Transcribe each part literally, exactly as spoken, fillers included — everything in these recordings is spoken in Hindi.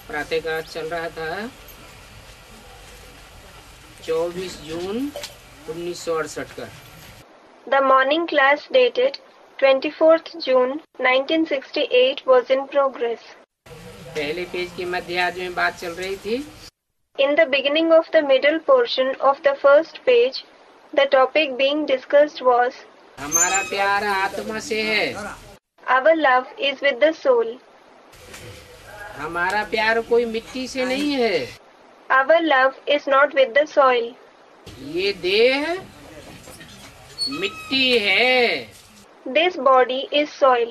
प्रातःकाल चल रहा था चौबीस जून उन्नीस सौ अड़सठ का। The morning class dated twenty-fourth June nineteen sixty-eight was in progress. पहले पेज की मध्यार्ध में बात चल रही थी। In the beginning of the middle portion of the first page, the topic being discussed was हमारा प्यार आत्मा से है। Our love is with the soul. हमारा प्यार कोई मिट्टी से नहीं है। Our love is not with the soil. ये देह मिट्टी है। This body is soil.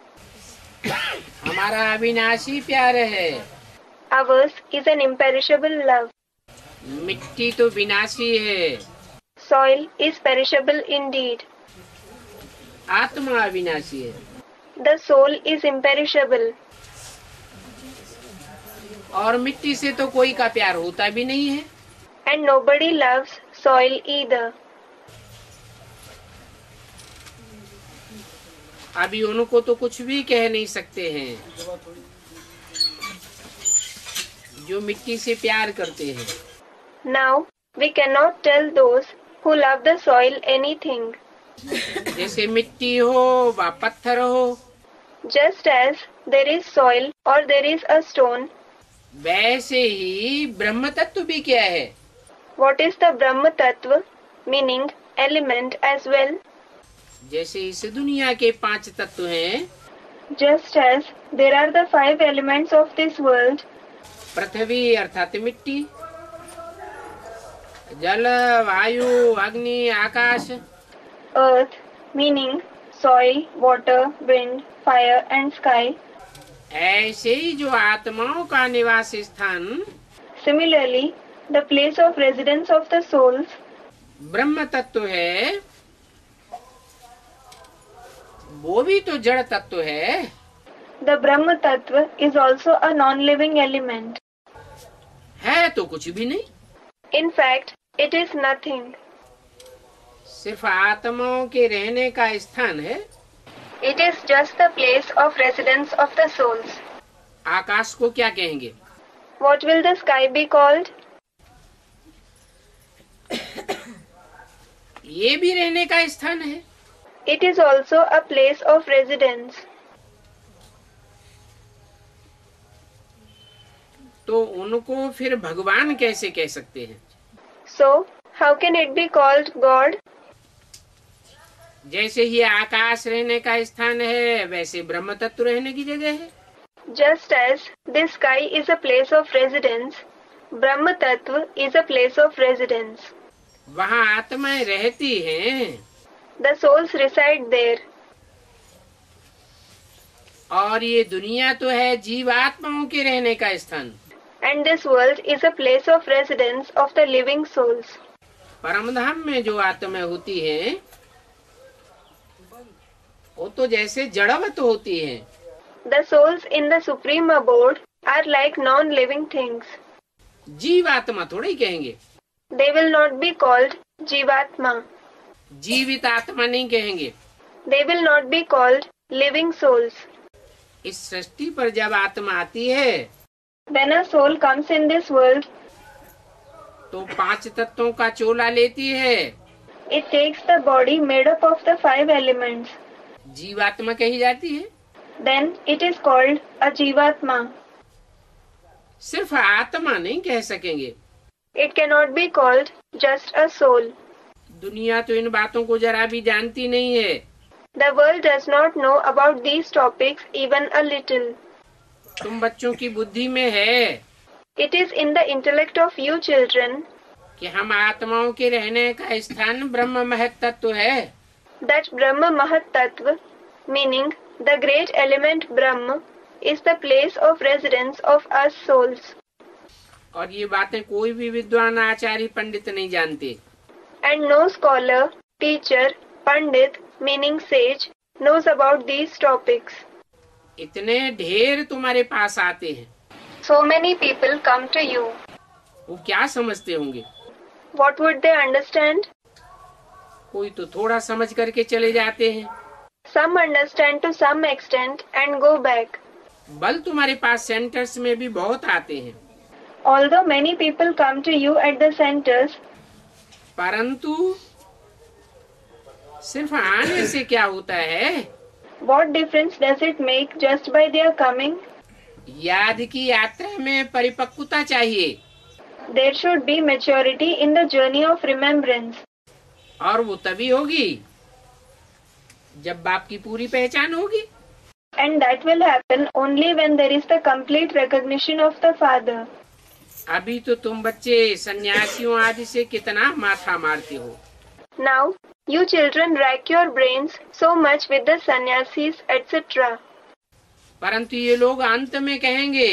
हमारा अविनाशी प्यार है। Ours is an imperishable love. मिट्टी तो विनाशी है। Soil is perishable indeed. आत्मा अविनाशी है। The soul is imperishable. और मिट्टी से तो कोई का प्यार होता भी नहीं है। And nobody loves soil either. अभी उनको तो कुछ भी कह नहीं सकते हैं जो मिट्टी से प्यार करते हैं। Now we cannot tell those who love the soil anything. जैसे मिट्टी हो व पत्थर हो, Just as there is soil or there is a stone, वैसे ही ब्रह्म तत्व भी क्या है? what is the Brahma Tattva, meaning element as well? जैसे इस दुनिया के पांच तत्व हैं, Just as there are the five elements of this world, पृथ्वी अर्थात मिट्टी, जल, वायु, अग्नि, आकाश, earth, meaning soil, water, wind, fire and sky. ऐसे ही जो आत्माओं का निवास स्थान Similarly, the place of residence of the souls, ब्रह्म तत्व है, वो भी तो जड़ तत्व है। the Brahma Tattva is also a non-living element. है तो कुछ भी नहीं, In fact, it is nothing. सिर्फ आत्माओं के रहने का स्थान है। It is just the place of residence of the souls. आकाश को क्या कहेंगे? What will the sky be called? ये भी रहने का स्थान है। It is also a place of residence. तो उनको फिर भगवान कैसे कह सकते हैं? So, how can it be called God? जैसे ही आकाश रहने का स्थान है, वैसे ब्रह्म तत्व रहने की जगह है। Just as this sky is a place of residence, Brahma Tattva is a place of residence. वहाँ आत्माएं रहती हैं The souls reside there. और ये दुनिया तो है जीवात्माओं के रहने का स्थान। And this world is a place of residence of the living souls. परमधाम में जो आत्माएं होती हैं, वो तो जैसे जड़वत होती हैं। The souls in the supreme abode are like non-living things. जीवात्मा थोड़ा ही कहेंगे, They will not be called Jivatma. जीवित आत्मा नहीं कहेंगे। They will not be called living souls. इस सृष्टि पर जब आत्मा आती है, When a soul comes in this world, तो पांच तत्वों का चोला लेती है। it takes the body made up of the five elements. जीवात्मा कही जाती है। Then it is called a Jivatma. सिर्फ आत्मा नहीं कह सकेंगे। It cannot be called just a soul. दुनिया तो इन बातों को जरा भी जानती नहीं है। The world does not know about these topics even a little. तुम बच्चों की बुद्धि में है It is in the intellect of you children कि हम आत्माओं के रहने का स्थान ब्रह्म महत तत्व है। that Brahma Mahat Tattva, meaning the great element Brahma, is the place of residence of us souls. और ये बातें कोई भी विद्वान आचार्य पंडित नहीं जानते। And no scholar, teacher, pandit, meaning sage, knows about these topics. इतने ढेर तुम्हारे पास आते हैं, So many people come to you. वो क्या समझते होंगे? What would they understand? कोई तो थोड़ा समझ करके चले जाते हैं, Some understand to some extent and go back. बल तुम्हारे पास सेंटर्स में भी बहुत आते हैं, Although many people come to you at the centers, परंतु सिर्फ आने से क्या होता है? what difference does it make just by their coming? याद की यात्रा में परिपक्वता चाहिए, There should be maturity in the journey of remembrance, और वो तभी होगी जब बाप की पूरी पहचान होगी। and that will happen only when there is the complete recognition of the Father. अभी तो तुम बच्चे सन्यासियों आदि से कितना माथा मारते हो। Now, you children rack your brains so much with the sannyasis, et cetera. परंतु ये लोग अंत में कहेंगे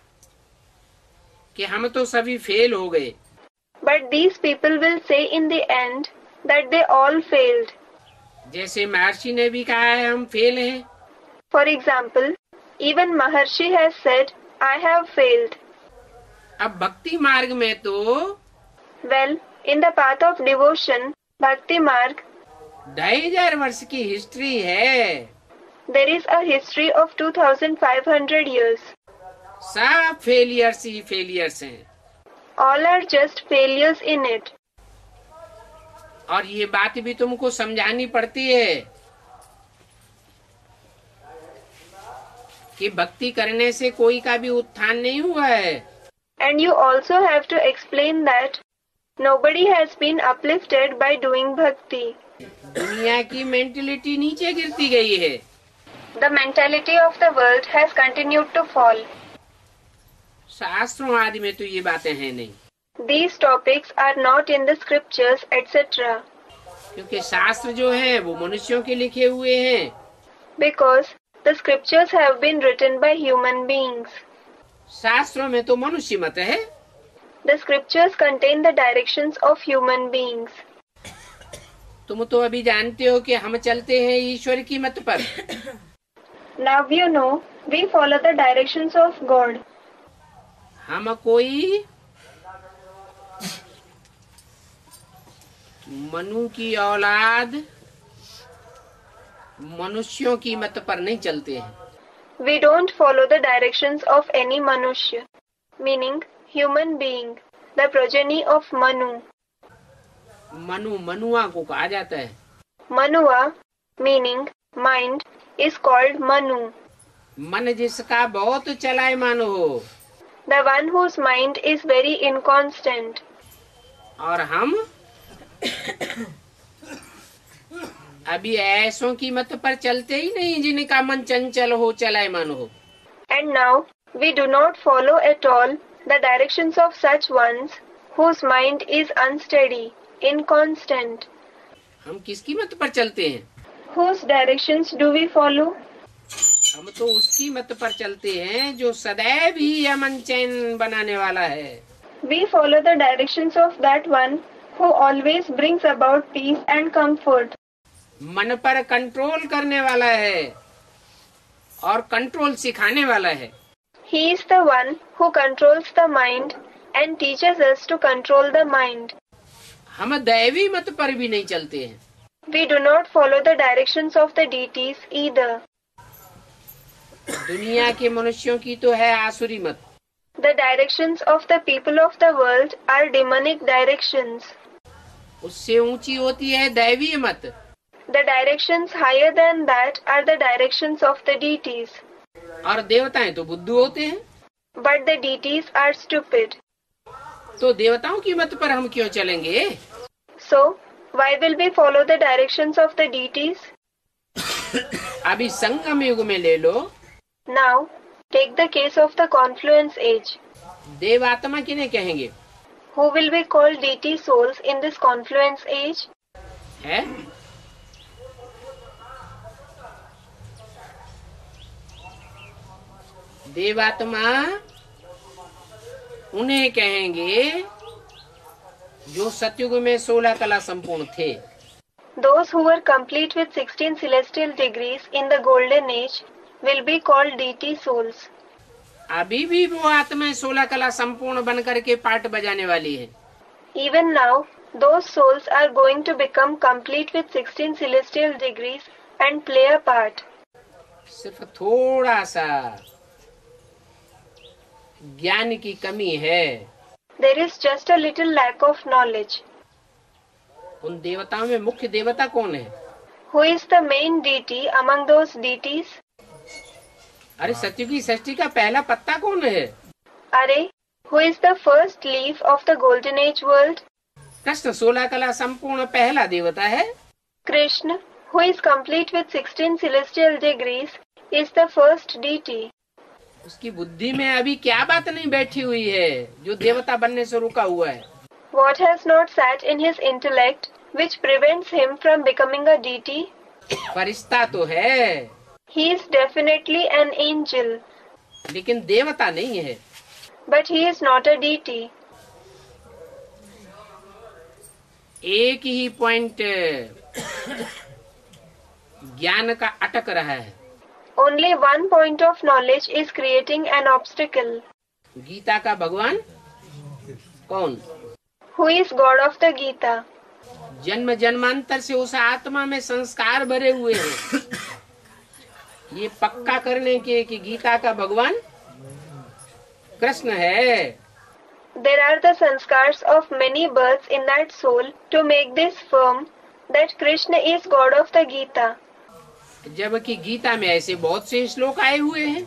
कि हम तो सभी फेल हो गए। But these people will say in the end that they all failed. जैसे महर्षि ने भी कहा है हम फेल हैं। For example, even Maharshi has said, I have failed. अब भक्ति मार्ग में तो Well, in the path of devotion, Bhakti Marg, ढाई हजार वर्ष की हिस्ट्री है। there is a history of two thousand five hundred years. सब फेलियर्स ही फेलियर्स हैं। All are just failures in it. और ये बात भी तुमको समझानी पड़ती है कि भक्ति करने से कोई का भी उत्थान नहीं हुआ है। And you also have to explain that nobody has been uplifted by doing bhakti. दुनिया की मेंटेलिटी नीचे गिरती गई है। The mentality of the world has continued to fall. शास्त्रों आदि में तो ये बातें हैं नहीं, These topics are not in the scriptures, et cetera. क्योंकि शास्त्र जो हैं वो मनुष्यों के लिखे हुए हैं। Because the scriptures have been written by human beings. शास्त्रों में तो मनुष्य मत है। The scriptures contain the directions of human beings. तुम तो अभी जानते हो कि हम चलते हैं ईश्वर की मत पर। Now you know we follow the directions of God. हम कोई मनु की औलाद मनुष्यों की मत पर नहीं चलते हैं। We don't follow the directions of any Manushya, meaning human being, the progeny of Manu. Manu मनुआ को कहा जाता है। Manua, meaning mind, is called Manu. मन जिसका बहुत चलायमान हो, The one whose mind is very inconstant. और हम अभी ऐसों की मत पर चलते ही नहीं जिनका मन चंचल हो, चलायमान हो। And now we do not follow at all the directions of such ones whose mind is unsteady, inconstant. हम किसकी मत पर चलते हैं? Whose directions do we follow? हम तो उसकी मत पर चलते हैं जो सदैव ही अमन चैन बनाने वाला है। We follow the directions of that one who always brings about peace and comfort. मन पर कंट्रोल करने वाला है और कंट्रोल सिखाने वाला है। He is the one who controls the mind and teaches us to control the mind. हम दैवी मत पर भी नहीं चलते हैं। We do not follow the directions of the deities either. दुनिया के मनुष्यों की तो है आसुरी मत। The directions of the people of the world are demonic directions. उससे ऊंची होती है दैवीय मत। The directions higher than that are the directions of the deities. और देवताएं तो बुद्धू होते हैं। But the deities are stupid. तो देवताओं की मत पर हम क्यों चलेंगे? So, why will we follow the directions of the deities? अभी संगम युग में ले लो। Now, take the case of the confluence age. देवात्मा किन्हें कहेंगे? Who will be called deity souls in this confluence age? है? देवात्मा उन्हें कहेंगे जो सतयुग में सोलह कला संपूर्ण थे। Those who were complete with sixteen celestial degrees in the golden age will be called deity souls. अभी भी वो आत्माएं सोलह कला संपूर्ण बन करके पार्ट बजाने वाली है। Even now, those souls are going to become complete with sixteen celestial degrees and play a part. सिर्फ थोड़ा सा ज्ञान की कमी है। There is just a little lack of knowledge. उन देवताओं में मुख्य देवता कौन है? Who is the main deity among those deities? अरे सत्युगी षष्ठी का पहला पत्ता कौन है? Are, who is the first leaf of the Golden Age world? Krishna सोलह कला संपूर्ण पहला देवता है। Krishna, who is complete with sixteen celestial degrees, is the first deity. उसकी बुद्धि में अभी क्या बात नहीं बैठी हुई है जो देवता बनने से रुका हुआ है? What has not sat in his intellect which prevents him from becoming a deity? फरिश्ता तो है, He is definitely an angel, लेकिन देवता नहीं है। but he is not a deity. एक ही पॉइंट ज्ञान का अटक रहा है। Only one point of knowledge is creating an obstacle. Gita का भगवान कौन? Who is God of the Gita? जन्म जन्मांतर से उस आत्मा में संस्कार भरे हुए हैं। ये पक्का करने के कि गीता का भगवान कृष्ण है। There are the sanskars of many births in that soul to make this firm that Krishna is God of the Gita. जबकि गीता में ऐसे बहुत से श्लोक आए हुए हैं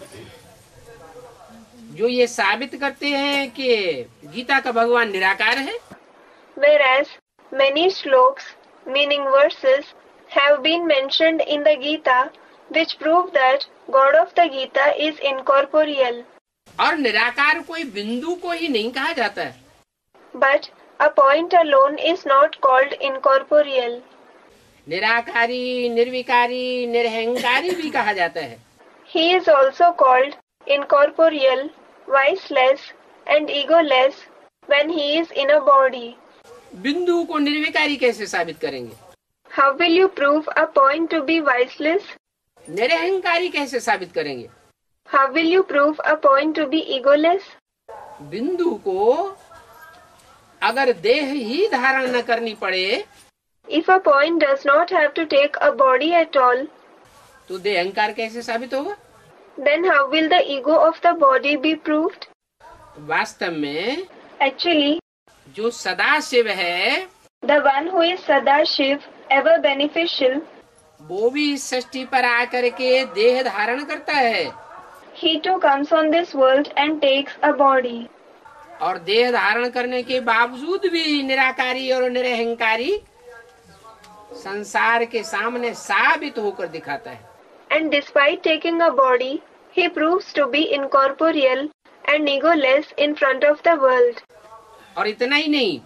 जो ये साबित करते हैं कि गीता का भगवान निराकार है। Whereas many shloks, meaning verses, have been mentioned in the Gita which prove that God of the Gita is incorporeal. और निराकार कोई बिंदु को ही नहीं कहा जाता है। But a point alone is not called incorporeal. निराकारी, निर्विकारी, निरहंकारी भी कहा जाता है। He is also called incorporeal, viceless, and egoless when he is in a body. बिंदु को निर्विकारी कैसे साबित करेंगे? How will you prove a point to be viceless? निरहंकारी कैसे साबित करेंगे? How will you prove a point to be egoless? बिंदु को अगर देह ही धारण न करनी पड़े If a point does not have to take a body at all, तो देहंकार कैसे साबित होगा? then how will the ego of the body be proved? वास्तव में Actually, जो सदाशिव है the one who is Sadashiv, ever beneficial, वो भी इस सृष्टि पर आकर के देह धारण करता है he too comes on this world and takes a body. और देह धारण करने के बावजूद भी निराकारी और निरहंकारी संसार के सामने साबित होकर दिखाता है। And despite taking a body, he proves to be incorporeal and egoless in front of the world. और इतना ही नहीं,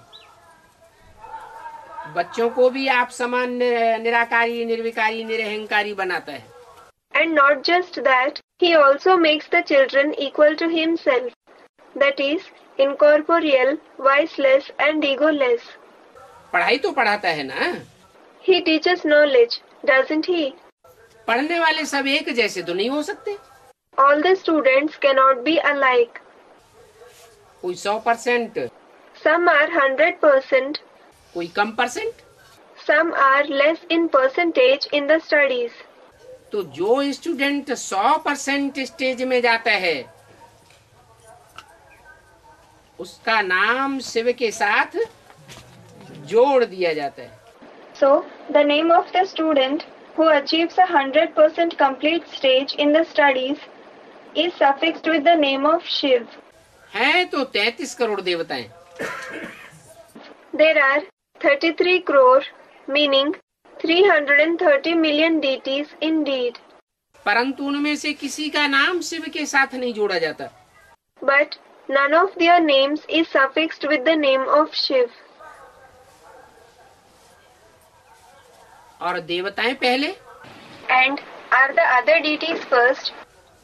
बच्चों को भी आप समान निराकारी, निर्विकारी, निरहंकारी बनाता है। And not just that, he also makes the children equal to himself. That is, incorporeal, viceless, and egoless. पढ़ाई तो पढ़ाता है ना? He teaches knowledge, doesn't he? पढ़ने वाले सब एक जैसे तो नहीं हो सकते। All the students cannot be alike. कोई सौ percent, Some are hundred percent, कोई कम percent. some are less in percentage in the studies. तो जो स्टूडेंट सौ परसेंट स्टेज में जाता है उसका नाम शिव के साथ जोड़ दिया जाता है। So, the name of the student who achieves a hundred percent complete stage in the studies is suffixed with the name of Shiv. है तो तैंतीस crore देवताएं। There are thirty-three crore, meaning three hundred thirty million deities indeed. परंतु उनमें से किसी का नाम शिव के साथ नहीं जोड़ा जाता। But none of their names is suffixed with the name of Shiv. और देवताएं पहले And are the other deities first?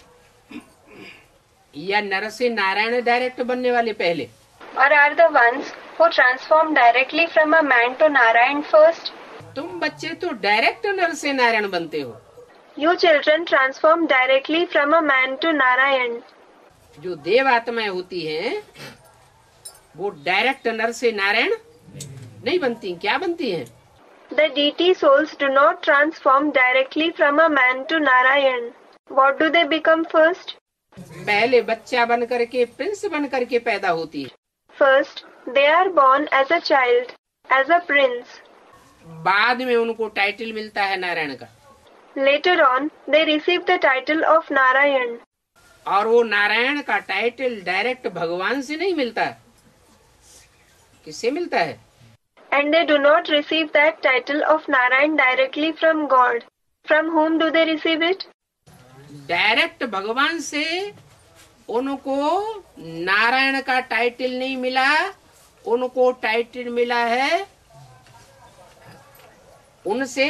या नर से नारायण डायरेक्ट बनने वाले पहले? Or are the ones who transform directly from a man to Narayan first? तुम बच्चे तो डायरेक्ट नर से नारायण बनते हो। You children transform directly from a man to Narayan. जो देव आत्माएं होती हैं वो डायरेक्ट नर से नारायण नहीं बनती। क्या बनती हैं? The deity souls do not transform directly from a man to Narayan. What do they become first? पहले बच्चा बन करके, प्रिंस बन करके पैदा होती है। First, they are born as a child, as a prince. बाद में उनको टाइटल मिलता है नारायण का। Later on, they receive the title of Narayan. और वो नारायण का टाइटल डायरेक्ट भगवान से नहीं मिलता, किससे मिलता है? And they do not receive that title of Narayan directly from God. From whom do they receive it? Direct भगवान से उनको नारायण का टाइटल नहीं मिला, उनको टाइटल मिला है उनसे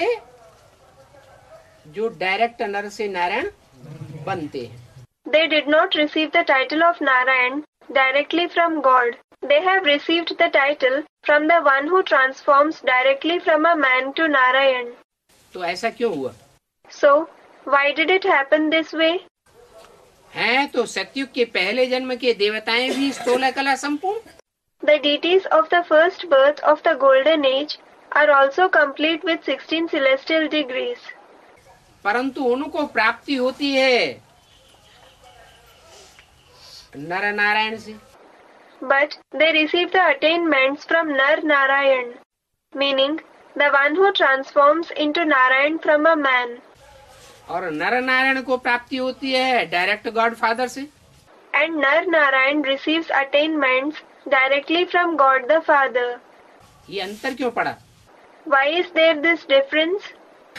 जो डायरेक्ट नर से नारायण बनते हैं। They did not receive the title of Narayan directly from God. They have received the title from the one who transforms directly from a man to Narayan. तो ऐसा क्यों हुआ? So, why did it happen this way? हैं तो सतयुग के पहले जन्म के देवताएं भी स्थूल कला संपूर्ण। The deities of the first birth of the golden age are also complete with sixteen celestial degrees. परंतु उनको प्राप्ति होती है नर नारायण से। But they receive the attainments from Nar Narayan, meaning the one who transforms into Narayan from a man. और नर नारायण को प्राप्ति होती है डायरेक्ट गॉड फादर से। And Nar Narayan receives attainments directly from God the Father. ये अंतर क्यों पड़ा? Why is there this difference?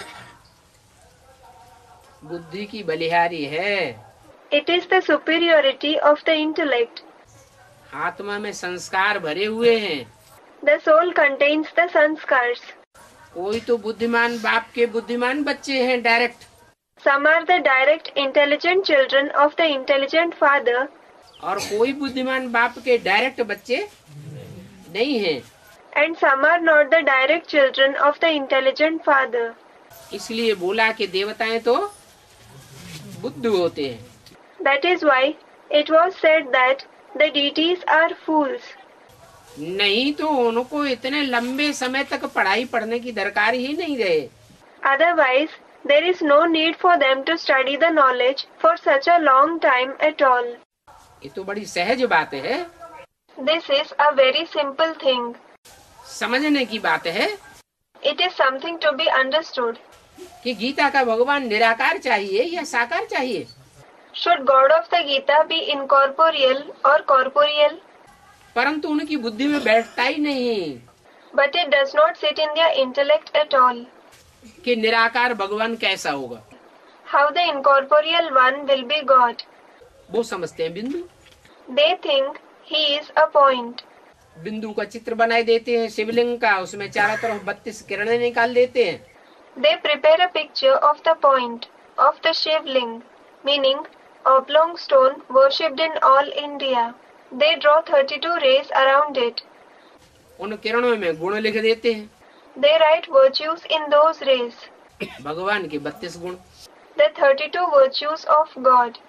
बुद्धि की बलिहारी है। It is the superiority of the intellect. आत्मा में संस्कार भरे हुए हैं। The soul contains the sanskars. कोई तो बुद्धिमान बाप के बुद्धिमान बच्चे हैं direct, Some are the direct intelligent children of the intelligent father, और कोई बुद्धिमान बाप के डायरेक्ट बच्चे नहीं हैं। and some are not the direct children of the intelligent father. इसलिए बोला कि देवताएं तो बुद्धू होते हैं। That is why it was said that the deities are fools. नहीं तो उनको इतने लंबे समय तक पढ़ाई पढ़ने की दरकार ही नहीं रहे। Otherwise, there is no need for them to study the knowledge for such a long time at all. ये तो बड़ी सहज बात है, This is a very simple thing. समझने की बात है It is something to be understood. कि गीता का भगवान निराकार चाहिए या साकार चाहिए। Should God of the Gita be incorporeal or corporeal? परंतु उनकी बुद्धि में बैठता ही नहीं But it does not sit in their intellect at all. कि निराकार भगवान कैसा होगा। How the incorporeal one will be God. वो समझते हैं बिंदु, They think he is a point. बिंदु का चित्र बनाए देते हैं शिवलिंग का, उसमें चारों तरफ बत्तीस किरणें निकाल देते हैं। They prepare a picture of the point of the Shivling, meaning oblong stone worshipped in all India. They draw thirty-two rays around it. उन किरणों में गुण लिख देते हैं, They write virtues in those rays, भगवान के बत्तीस गुण। the thirty-two virtues of God.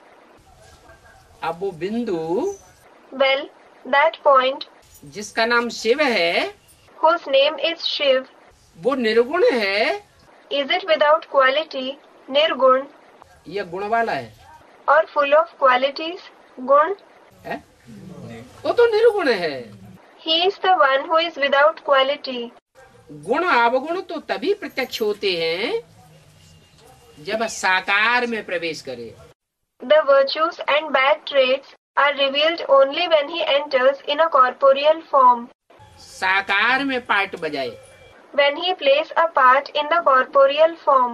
अब वो बिंदु Well, that point, जिसका नाम शिव है, whose name is Shiv, वो निर्गुण है is it without quality, nirgun, या गुण वाला है? or full of qualities, gun? है? वो तो निर्गुण है। He is the one who is without quality. गुण अवगुण तो तभी प्रत्यक्ष होते हैं जब साकार में प्रवेश करे। The virtues and bad traits are revealed only when he enters in a corporeal form. साकार में पार्ट बजाए, When he plays a part in the corporeal form.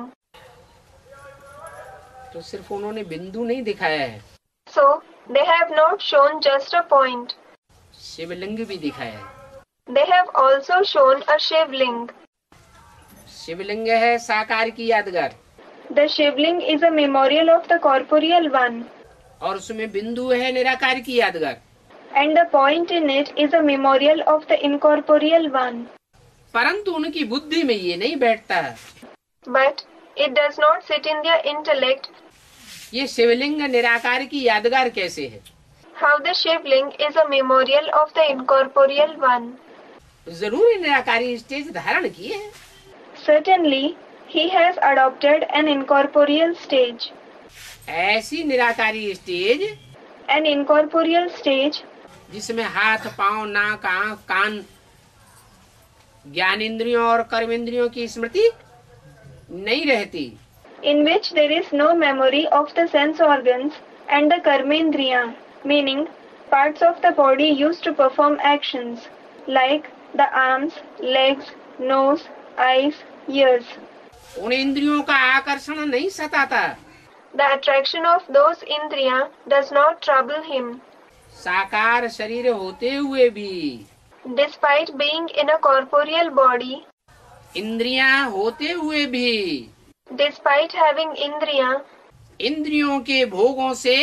तो सिर्फ उन्होंने बिंदु नहीं दिखाया है, So, they have not shown just a point. शिवलिंग भी दिखाया है। They have also shown a Shivling. शिवलिंग है साकार की यादगार, The Shivling is a memorial of the corporeal one. और उसमें बिंदु है निराकार की यादगार। And the point in it is a memorial of the incorporeal one. परंतु उनकी बुद्धि में ये नहीं बैठता है। But it does not sit in their intellect. ये शिवलिंग निराकार की यादगार कैसे है? How the Shivling is a memorial of the incorporeal one. जरूर निराकारी स्टेज धारण की है। Certainly, he has adopted an incorporeal stage. ऐसी निराकारी स्टेज an incorporeal stage जिसमें हाथ, पांव, नाक, आंख, कान, ज्ञान इंद्रियों और कर्म इंद्रियों की स्मृति नहीं रहती, in which there is no memory of the sense organs and the karmendriya, meaning parts of the body used to perform actions like the arms, legs, nose, eyes, ears. उन इंद्रियों का आकर्षण नहीं सताता, The attraction of those indriya does not trouble him. साकार शरीर होते हुए भी, Despite being in a corporeal body, इंद्रियां होते हुए भी, despite having indriya, इंद्रियों के भोगों से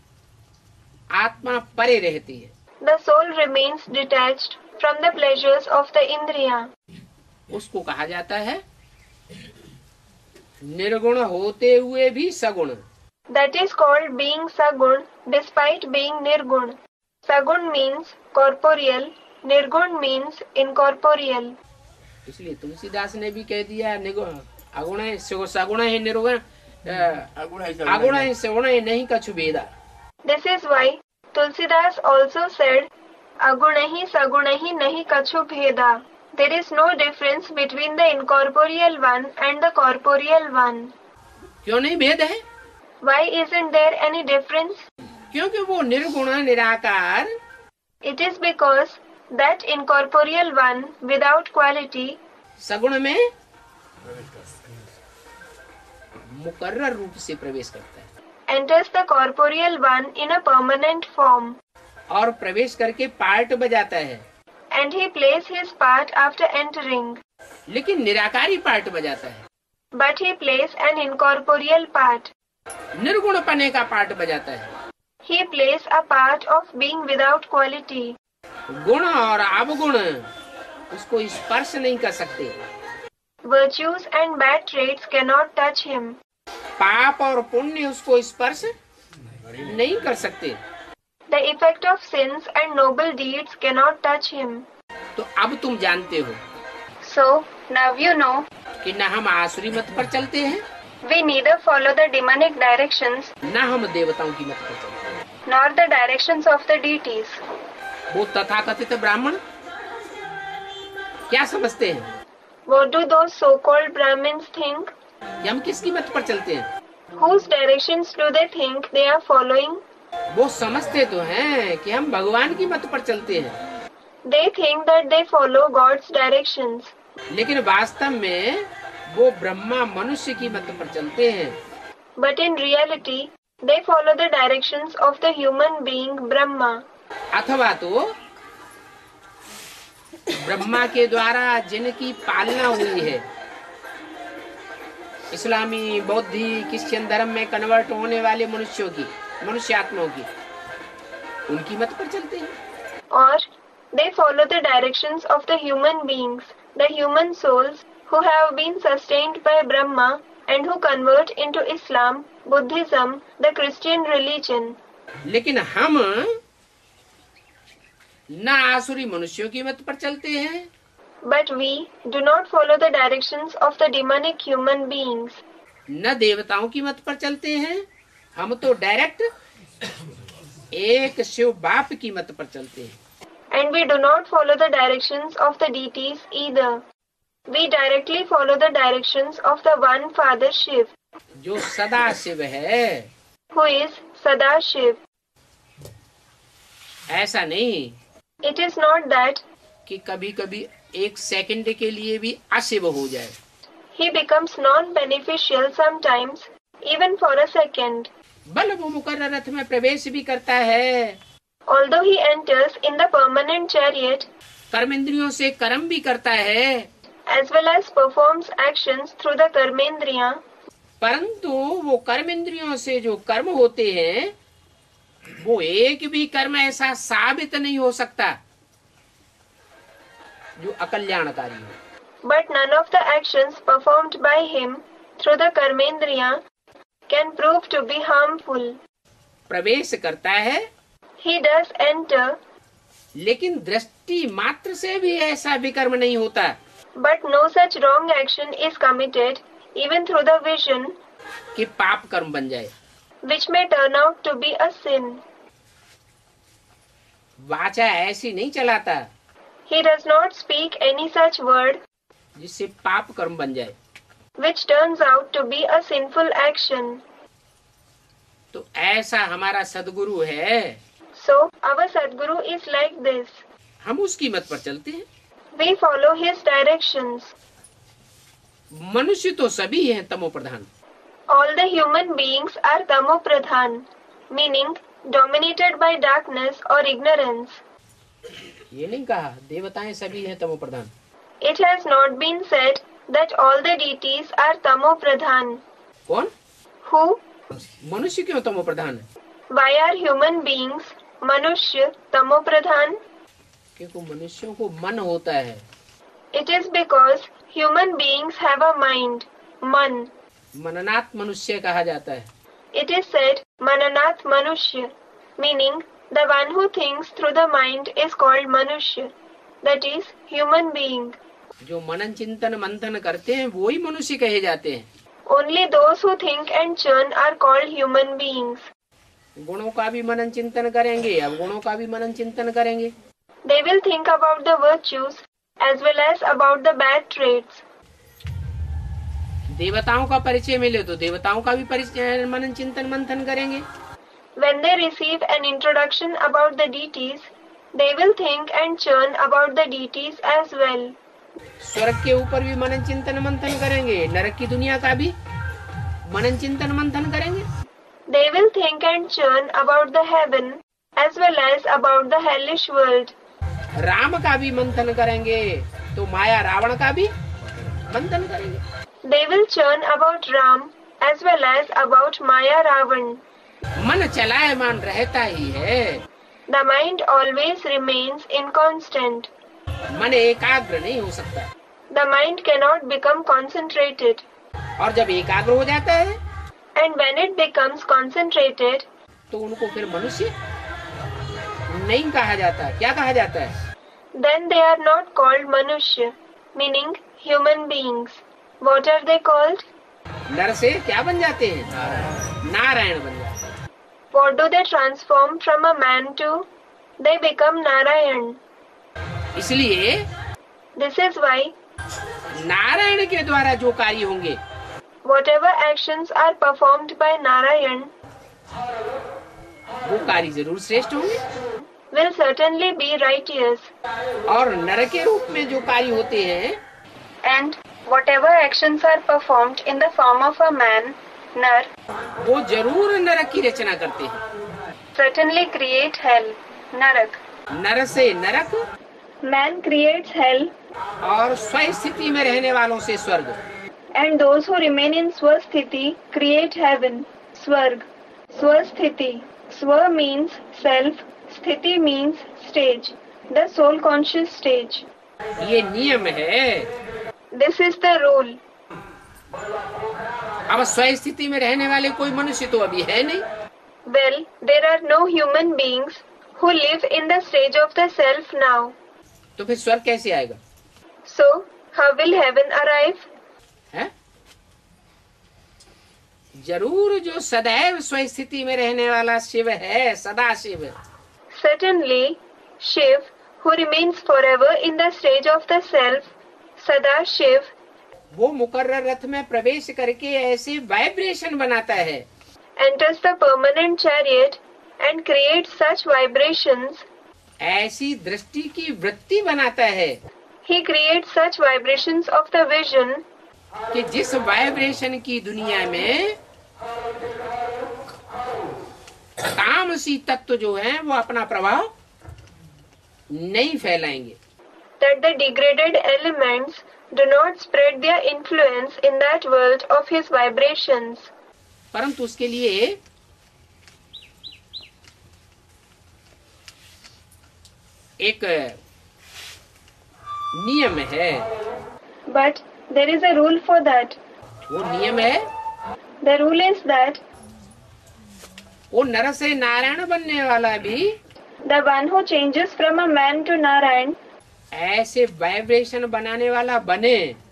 आत्मा परे रहती है। the soul remains detached from the pleasures of the indriya. उसको कहा जाता है निर्गुण होते हुए भी सगुण। That is called being sagun despite being nirgun. Sagun means corporeal, nirgun means incorporeal. इसलिए तुलसीदास ने भी कह दिया निगुण अगुण है सगुण है निर्गुण अगुण है सगुण है नहीं कछु भेदा। This is why Tulsidas also said, Agunahi sagunahi nahi kachu bheda. There is no difference between the incorporeal one and the corporeal one. क्यों नहीं भेद है? Why isn't there any difference? क्योंकि वो निर्गुण निराकार, It is because that incorporeal one without quality सगुण में मुकर्रर रूप से प्रवेश करता है enters the corporeal one in a permanent form, और प्रवेश करके पार्ट बजाता है, and he plays his part after entering. लेकिन निराकारी पार्ट बजाता है, But he plays an incorporeal part. निर्गुण पने का पार्ट बजाता है। He plays a part of being without quality. गुण और अवगुण उसको स्पर्श नहीं कर सकते, Virtues and bad traits cannot touch him. पाप और पुण्य उसको स्पर्श नहीं कर सकते। The effect of sins and noble deeds cannot touch him. तो अब तुम जानते हो So, now you know, कि न हम आसुरी मत पर चलते हैं, we neither follow the demonic directions न हम देवताओं की मत पर चलते हैं। nor the directions of the deities. वो तथाकथित ब्राह्मण क्या समझते हैं What do those so-called Brahmins think? कि हम किसकी मत पर चलते हैं? Whose directions do they think they are following? वो समझते तो हैं कि हम भगवान की मत पर चलते हैं, They think that they follow God's directions. लेकिन वास्तव में वो ब्रह्मा मनुष्य की मत पर चलते हैं। But in reality, they follow the directions of the human being Brahma. अथवा तो ब्रह्मा के द्वारा जिनकी पालना हुई है, इस्लामी, बौद्धि, क्रिश्चियन धर्म में कन्वर्ट होने वाले मनुष्यों की, मनुष्य आत्माओं की, उनकी मत पर चलते हैं। Or they follow the directions of the human beings, the human souls who have been sustained by Brahma and who convert into Islam, Buddhism, the Christian religion. लेकिन हम न आसुरी मनुष्यों की मत पर चलते हैं, But we do not follow the directions of the demonic human beings. न देवताओं की मत पर चलते हैं, हम तो डायरेक्ट एक शिव बाप की मत पर चलते हैं। And we do not follow the directions of the deities either. We directly follow the directions of the one Father Shiv, जो सदा शिव है। who is Sadashiv. ऐसा नहीं It is not that कि कभी कभी एक सेकंड के लिए भी अशिव हो जाए। he becomes non-beneficial sometimes, even for a second. बल वो मुकर्रर रथ में प्रवेश भी करता है, Although he enters in the permanent chariot, कर्म इंद्रियों से कर्म भी करता है, as well as performs actions through the karmendriya, परंतु वो कर्म इंद्रियों से जो कर्म होते हैं वो एक भी कर्म ऐसा साबित नहीं हो सकता जो अकल्याणकारी हो। but none of the actions performed by him through the karmendriya can prove to be harmful. प्रवेश करता है, He does enter, लेकिन दृष्टि मात्र से भी ऐसा विकर्म नहीं होता but no such wrong action is committed, even through the vision, कि पाप कर्म बन जाए। which may turn out to be a sin. वाचा ऐसी नहीं चलाता He does not speak any such word जिससे पाप कर्म बन जाए। which turns out to be a sinful action. तो ऐसा हमारा सदगुरु है, So, our Sadguru is like this. हम उसकी मत पर चलते हैं। We follow his directions. मनुष्य तो सभी हैं तमो प्रधान, All the human beings are Tamo Pradhan, meaning dominated by darkness or ignorance. ये नहीं कहा देवताएं सभी हैं तमो प्रधान। It has not been said that all the deities are Tamo Pradhan. कौन? Who? मनुष्य क्यों तमो प्रधान है? Why are human beings, Manushya, Tamo Pradhan? क्योंकि मनुष्यों को मन होता है। It is because human beings have a mind, Man. मननात् मनुष्य कहा जाता है। It is said Mananath Manushya, meaning the one who thinks through the mind is called Manushya, that is, human being. जो मनन चिंतन मंथन करते हैं वो ही मनुष्य कहे जाते हैं। Only those who think and churn are called human beings. गुणों का भी मनन चिंतन करेंगे, अब गुणों का भी मनन चिंतन करेंगे। They will think about the virtues as well as about the bad traits. देवताओं का परिचय मिले तो देवताओं का भी परिचय मनन चिंतन मंथन करेंगे। When they receive an introduction about the deities, they will think and churn about the deities as well. स्वर्ग के ऊपर भी मनन चिंतन मंथन करेंगे, नरक की दुनिया का भी मनन चिंतन मंथन करेंगे। They will think and churn about the heaven as well as about the hellish world. Ram का भी मंथन करेंगे तो माया रावण का भी मंथन करेंगे। They will churn about Ram as well as about Maya Ravan. मन चलायमान रहता ही है। The mind always remains inconstant. मन एकाग्र नहीं हो सकता। The mind cannot become concentrated. और जब एकाग्र हो जाता है And when it becomes concentrated, तो उनको फिर मनुष्य नहीं कहा जाता। क्या कहा जाता है? then they are not called Manushya, meaning human beings. What are they called? नर से क्या बन जाते हैं? नारायण बन जाते हैं। What do they transform from a man to? They become Narayan. इसलिए This is why नारायण के द्वारा जो कार्य होंगे whatever actions are performed by Narayan वो कार्य जरूर श्रेष्ठ होंगे, will certainly be righteous. और नर के रूप में जो कार्य होते हैं And whatever actions are performed in the form of a man, Nar, वो जरूर नरक की रचना करते हैं। certainly create hell, Narak. नर से नरक Man creates hell, और स्व स्थिति में रहने वालों से स्वर्ग। and those who remain in Swasthiti create heaven, Swarg. Swasthiti. Swa means self, Sthiti means stage, the soul conscious stage. ये नियम है। This is the rule. अब स्व स्थिति में रहने वाले कोई मनुष्य तो अभी है नहीं। Well, there are no human beings who live in the stage of the self now. तो फिर स्वर्ग कैसे आएगा? So, how will heaven arrive? है? जरूर जो सदैव स्व स्थिति में रहने वाला शिव है, सदा Shiv. Certainly, Shiv, who remains forever in the stage of the self, Sada Shiv, वो मुकर्रर रथ में प्रवेश करके ऐसे वाइब्रेशन बनाता है, enters the permanent chariot and creates such vibrations. ऐसी दृष्टि की वृत्ति बनाता है He creates such vibrations of the vision कि जिस वाइब्रेशन की दुनिया में तामसी तत्व जो है वो अपना प्रभाव नहीं फैलाएंगे। that the degraded elements do not spread their influence in that world of his vibrations. परंतु उसके लिए एक नियम है। But there is a rule for that. वो नियम है, The rule is that वो नर से नारायण बनने वाला भी the one who changes from a man to Narayan ऐसे वाइब्रेशन बनाने वाला बने।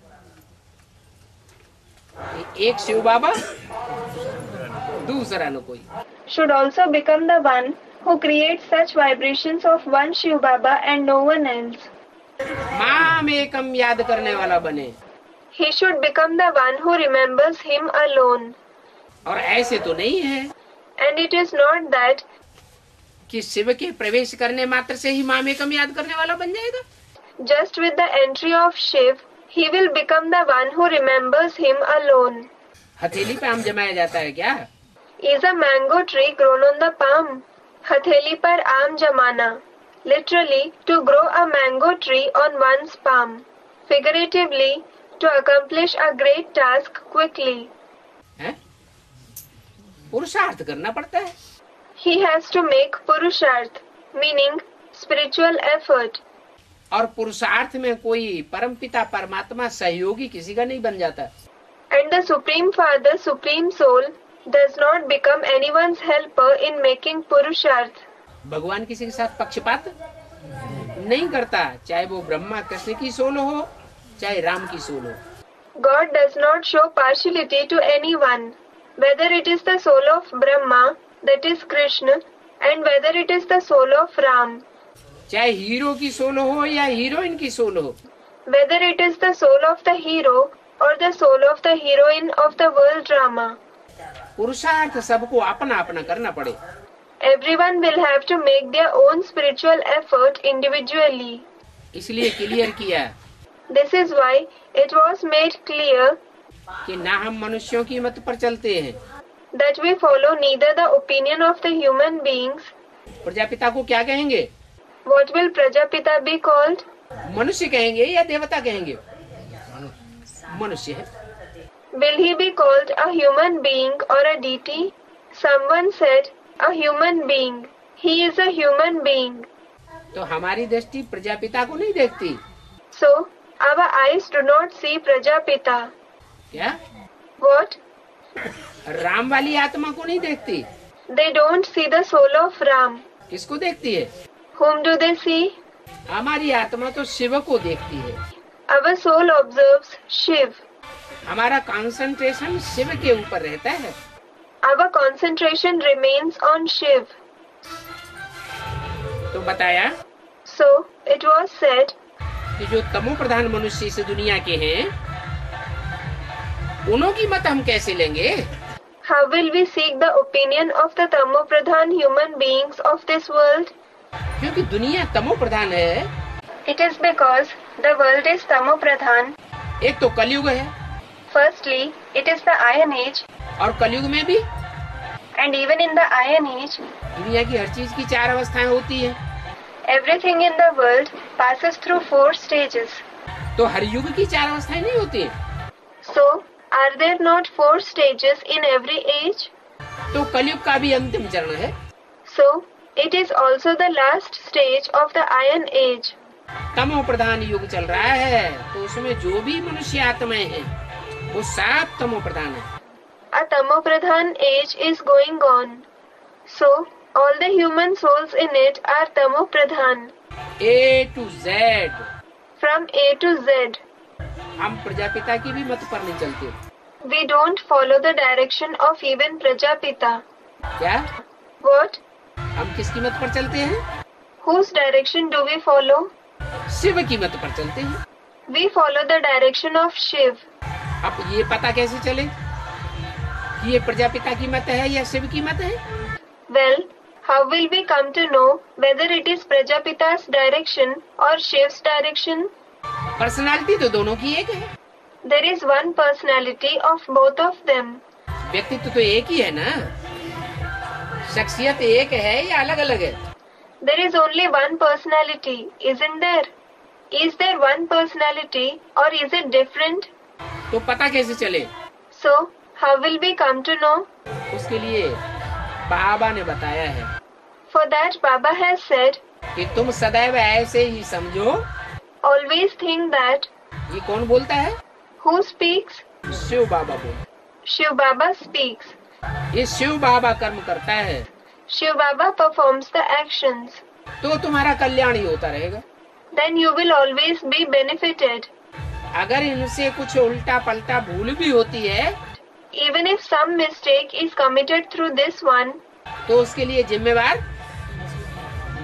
एक शिव बाबा, दूसरा न कोई। should also become the one who creates such vibrations of one Shiv Baba and no one else. माम एकम याद करने वाला बने, He should become the one who remembers him alone. और ऐसे तो नहीं है And it is not that कि शिव के प्रवेश करने मात्र से ही माम एकम याद करने वाला बन जाएगा। just with the entry of Shiv, he will become the one who remembers him alone. हथेली पे आम जमाया जाता है क्या? Is a mango tree grown on the palm? हथेली पर आम जमाना. Literally, to grow a mango tree on one's palm. Figuratively, to accomplish a great task quickly. है? पुरुषार्थ करना पड़ता है। He has to make purusharth, meaning spiritual effort. और पुरुषार्थ में कोई परमपिता परमात्मा सहयोगी किसी का नहीं बन जाता। And the Supreme Father, Supreme Soul, does not become anyone's helper in making purusharth. भगवान किसी के साथ पक्षपात नहीं करता, चाहे वो ब्रह्मा कृष्ण की सोल हो, चाहे राम की सोल हो। God does not show partiality to anyone, whether it is the soul of Brahma, that is Krishna, and whether it is the soul of Ram. चाहे हीरो की सोल हो या हीरोइन की सोल हो, Whether it is the soul of the hero or the soul of the heroine of the world drama. पुरुषार्थ सबको अपना अपना करना पड़े। Everyone will have to make their own spiritual effort individually. इसलिए क्लियर किया This is why it was made clear कि ना हम मनुष्यों की मत पर चलते हैं। that we follow neither the opinion of the human beings. Prajapita को क्या कहेंगे? What will Prajapita be called? मनुष्य कहेंगे या देवता कहेंगे? मनुष्य है। Will he be called a human being or a deity? Someone said, a human being. He is a human being. तो हमारी दृष्टि प्रजापिता को नहीं देखती। So, our eyes do not see Prajapita. क्या? What? राम वाली आत्मा को नहीं देखती। They don't see the soul of Ram. किसको देखती है? Whom do they see? हमारी आत्मा तो शिव को देखती है। Our soul observes Shiv. हमारा कंसंट्रेशन शिव के ऊपर रहता है। Our concentration remains on Shiv. तो बताया So, it was said कि जो तमो प्रधान मनुष्य इस दुनिया के हैं, उन्हों की मत हम कैसे लेंगे? How will we seek the opinion of the Tamo Pradhan human beings of this world? क्योंकि दुनिया तमो प्रधान है। It is because the world is Tamo Pradhan. एक तो कलयुग है, Firstly, it is the Iron Age, और कलयुग में भी and even in the Iron Age, दुनिया की हर चीज की चार अवस्थाएं होती हैं। everything in the world passes through four stages. तो हर युग की चार अवस्थाएं नहीं होती हैं। So, are there not four stages in every age? तो कलयुग का भी अंतिम चरण है। So, it is also the last stage of the Iron Age. तमो प्रधान युग चल रहा है, तो उसमें जो भी मनुष्य आत्माएं हैं, वो सब तमो प्रधान है। A Tamo Pradhan age is going on. So, all the human souls in it are Tamo Pradhan. A to Z From A to Z. हम प्रजापिता की भी मत पर नहीं चलते। We don't follow the direction of even Prajapita. क्या? What? हम किसकी मत पर चलते हैं? Whose direction do we follow? Shiv की मत पर चलते हैं। We follow the direction of Shiv. अब ये पता कैसे चले कि ये प्रजापिता की मत है या शिव की मत है? Well, how will we come to know whether it is Prajapita's direction or Shiv's direction? Personality तो दोनों की एक है। There is one personality of both of them. व्यक्तित्व तो एक ही है ना, शख्सियत एक है या अलग अलग है? There is only one personality, isn't there? Is there one personality or is it different? तो पता कैसे चले? So, how will we come to know? उसके लिए बाबा ने बताया है For that, Baba has said, कि तुम सदैव ऐसे ही समझो। always think that. ये कौन बोलता है? Who speaks? शिव बाबा बोल। Shiv Baba speaks. ये शिव बाबा कर्म करता है, Shiv Baba performs the actions. तो तुम्हारा कल्याण ही होता रहेगा। Then you will always be benefited. अगर इनसे कुछ उल्टा पलटा भूल भी होती है, Even if some mistake is committed through this one, तो उसके लिए जिम्मेवार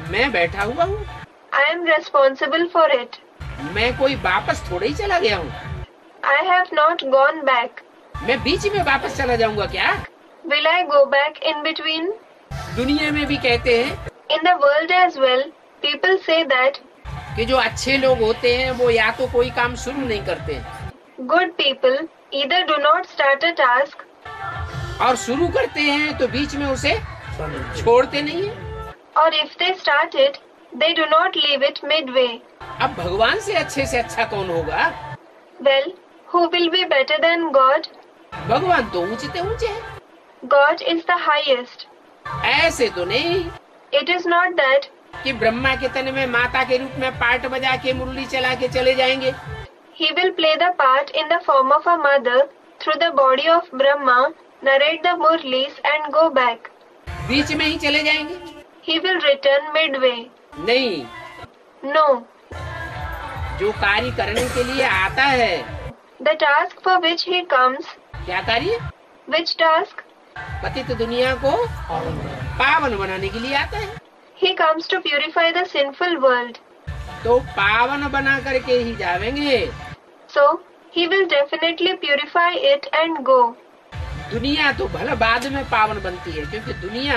मैं बैठा हुआ हूँ, I am responsible for it. मैं कोई वापस थोड़ा ही चला गया हूँ। I have not gone back. मैं बीच में वापस चला जाऊंगा क्या? Will I go back in between? दुनिया में भी कहते हैं In the world as well, people say that कि जो अच्छे लोग होते हैं वो या तो कोई काम शुरू नहीं करते हैं, good people either do not start a task और शुरू करते हैं तो बीच में उसे छोड़ते नहीं है। or if they start it, they do not leave it midway. अब भगवान से अच्छे से अच्छा कौन होगा? Well, who will be better than God? भगवान तो ऊंचे से ऊंचे हैं। God is the highest. ऐसे तो नहीं It is not that कि ब्रह्मा के तन में माता के रूप में पार्ट बजा के मुरली चला के चले जाएंगे। he will play the part in the form of a mother through the body of Brahma, narrate the murlis and go back. बीच में ही चले जाएंगे? He will return midway. नहीं, No. जो कार्य करने के लिए आता है, The task for which he comes, क्या कार्य? which task? पतित दुनिया को पावन बनाने के लिए आता है। He comes to purify the sinful world. तो पावन बना करके ही जावेंगे। So, he will definitely purify it and go. दुनिया तो भला बाद में पावन बनती है, क्योंकि दुनिया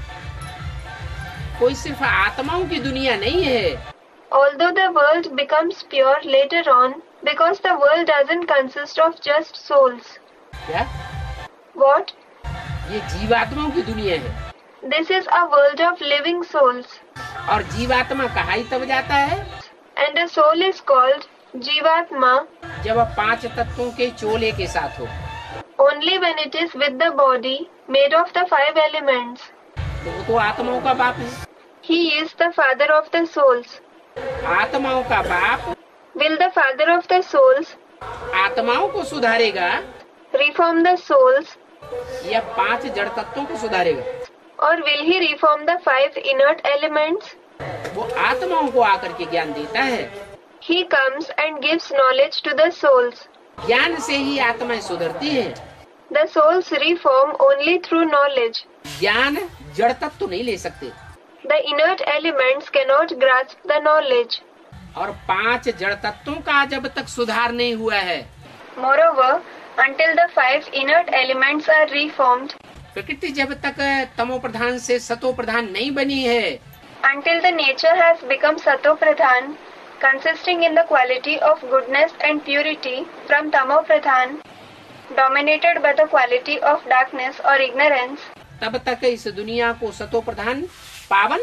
कोई सिर्फ आत्माओं की दुनिया नहीं है। Although the world becomes pure later on, because the world doesn't consist of just souls. क्या? What? ये जीवात्माओं की दुनिया है। This is a world of living souls. और जीवात्मा कहाँ ही तब जाता है? And a soul is called Jivatma जब वह पांच तत्वों के चोले के साथ हो। only when it is with the body made of the five elements. तो वो तो आत्माओं का बाप है। He is the father of the souls. आत्माओं का बाप Will the father of the souls आत्माओं को सुधारेगा reform the souls, या पांच जड़ तत्वों को सुधारेगा? or will he reform the five inert elements? वो आत्माओं को आकर के ज्ञान देता है। He comes and gives knowledge to the souls. ज्ञान से ही आत्माएं सुधरती हैं। The souls reform only through knowledge. ज्ञान जड़ तत्व तो नहीं ले सकते, The inert elements cannot grasp the knowledge. और पांच जड़ तत्वों का जब तक सुधार नहीं हुआ है, Moreover, until the five inert elements are reformed, प्रकृति जब तक तमो प्रधान से सतो प्रधान नहीं बनी है, until the nature has become Sato Pradhan, consisting in the quality of goodness and purity from Tamo Pradhan, dominated by the quality of darkness or ignorance, तब तक इस दुनिया को सतो प्रधान पावन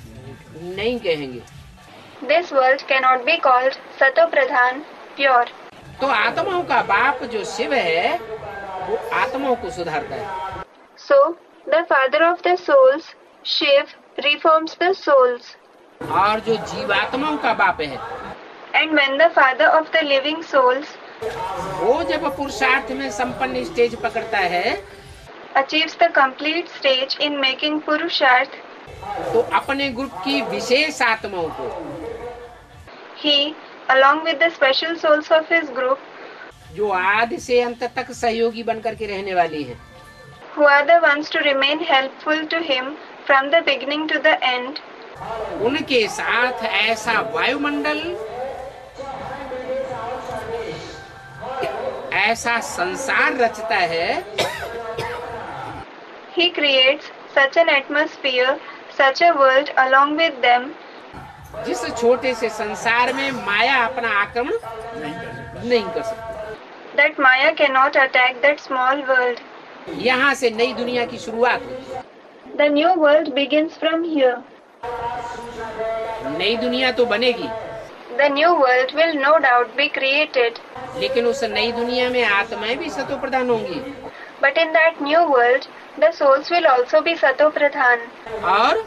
नहीं कहेंगे। this world cannot be called Sato Pradhan, pure. तो आत्माओं का बाप जो शिव है वो आत्माओं को सुधारता है। So, the father of the souls, Shiv, reforms the souls. और जो जीवात्माओं का बाप है And when the father of the living souls वो जब पुरुषार्थ में संपन्न स्टेज पकड़ता है achieves the complete stage in making Purusharth, तो अपने ग्रुप की विशेष आत्माओं को he, along with the special souls of his group, जो आदि से अंत तक सहयोगी बनकर के रहने वाली हैं, who are the ones to remain helpful to him from the beginning to the end, उनके साथ ऐसा वायुमंडल, ऐसा संसार रचता है, he creates such an atmosphere, such a world along with them, जिस छोटे से संसार में माया अपना आक्रमण नहीं कर सकती। that Maya cannot attack that small world. यहाँ से नई दुनिया की शुरुआत होती है। The new world begins from here. नई दुनिया तो बनेगी, The new world will no doubt be created, लेकिन उस नई दुनिया में आत्माएं भी सतो प्रधान होंगी, but in that new world, the souls will also be Sato Pradhan. और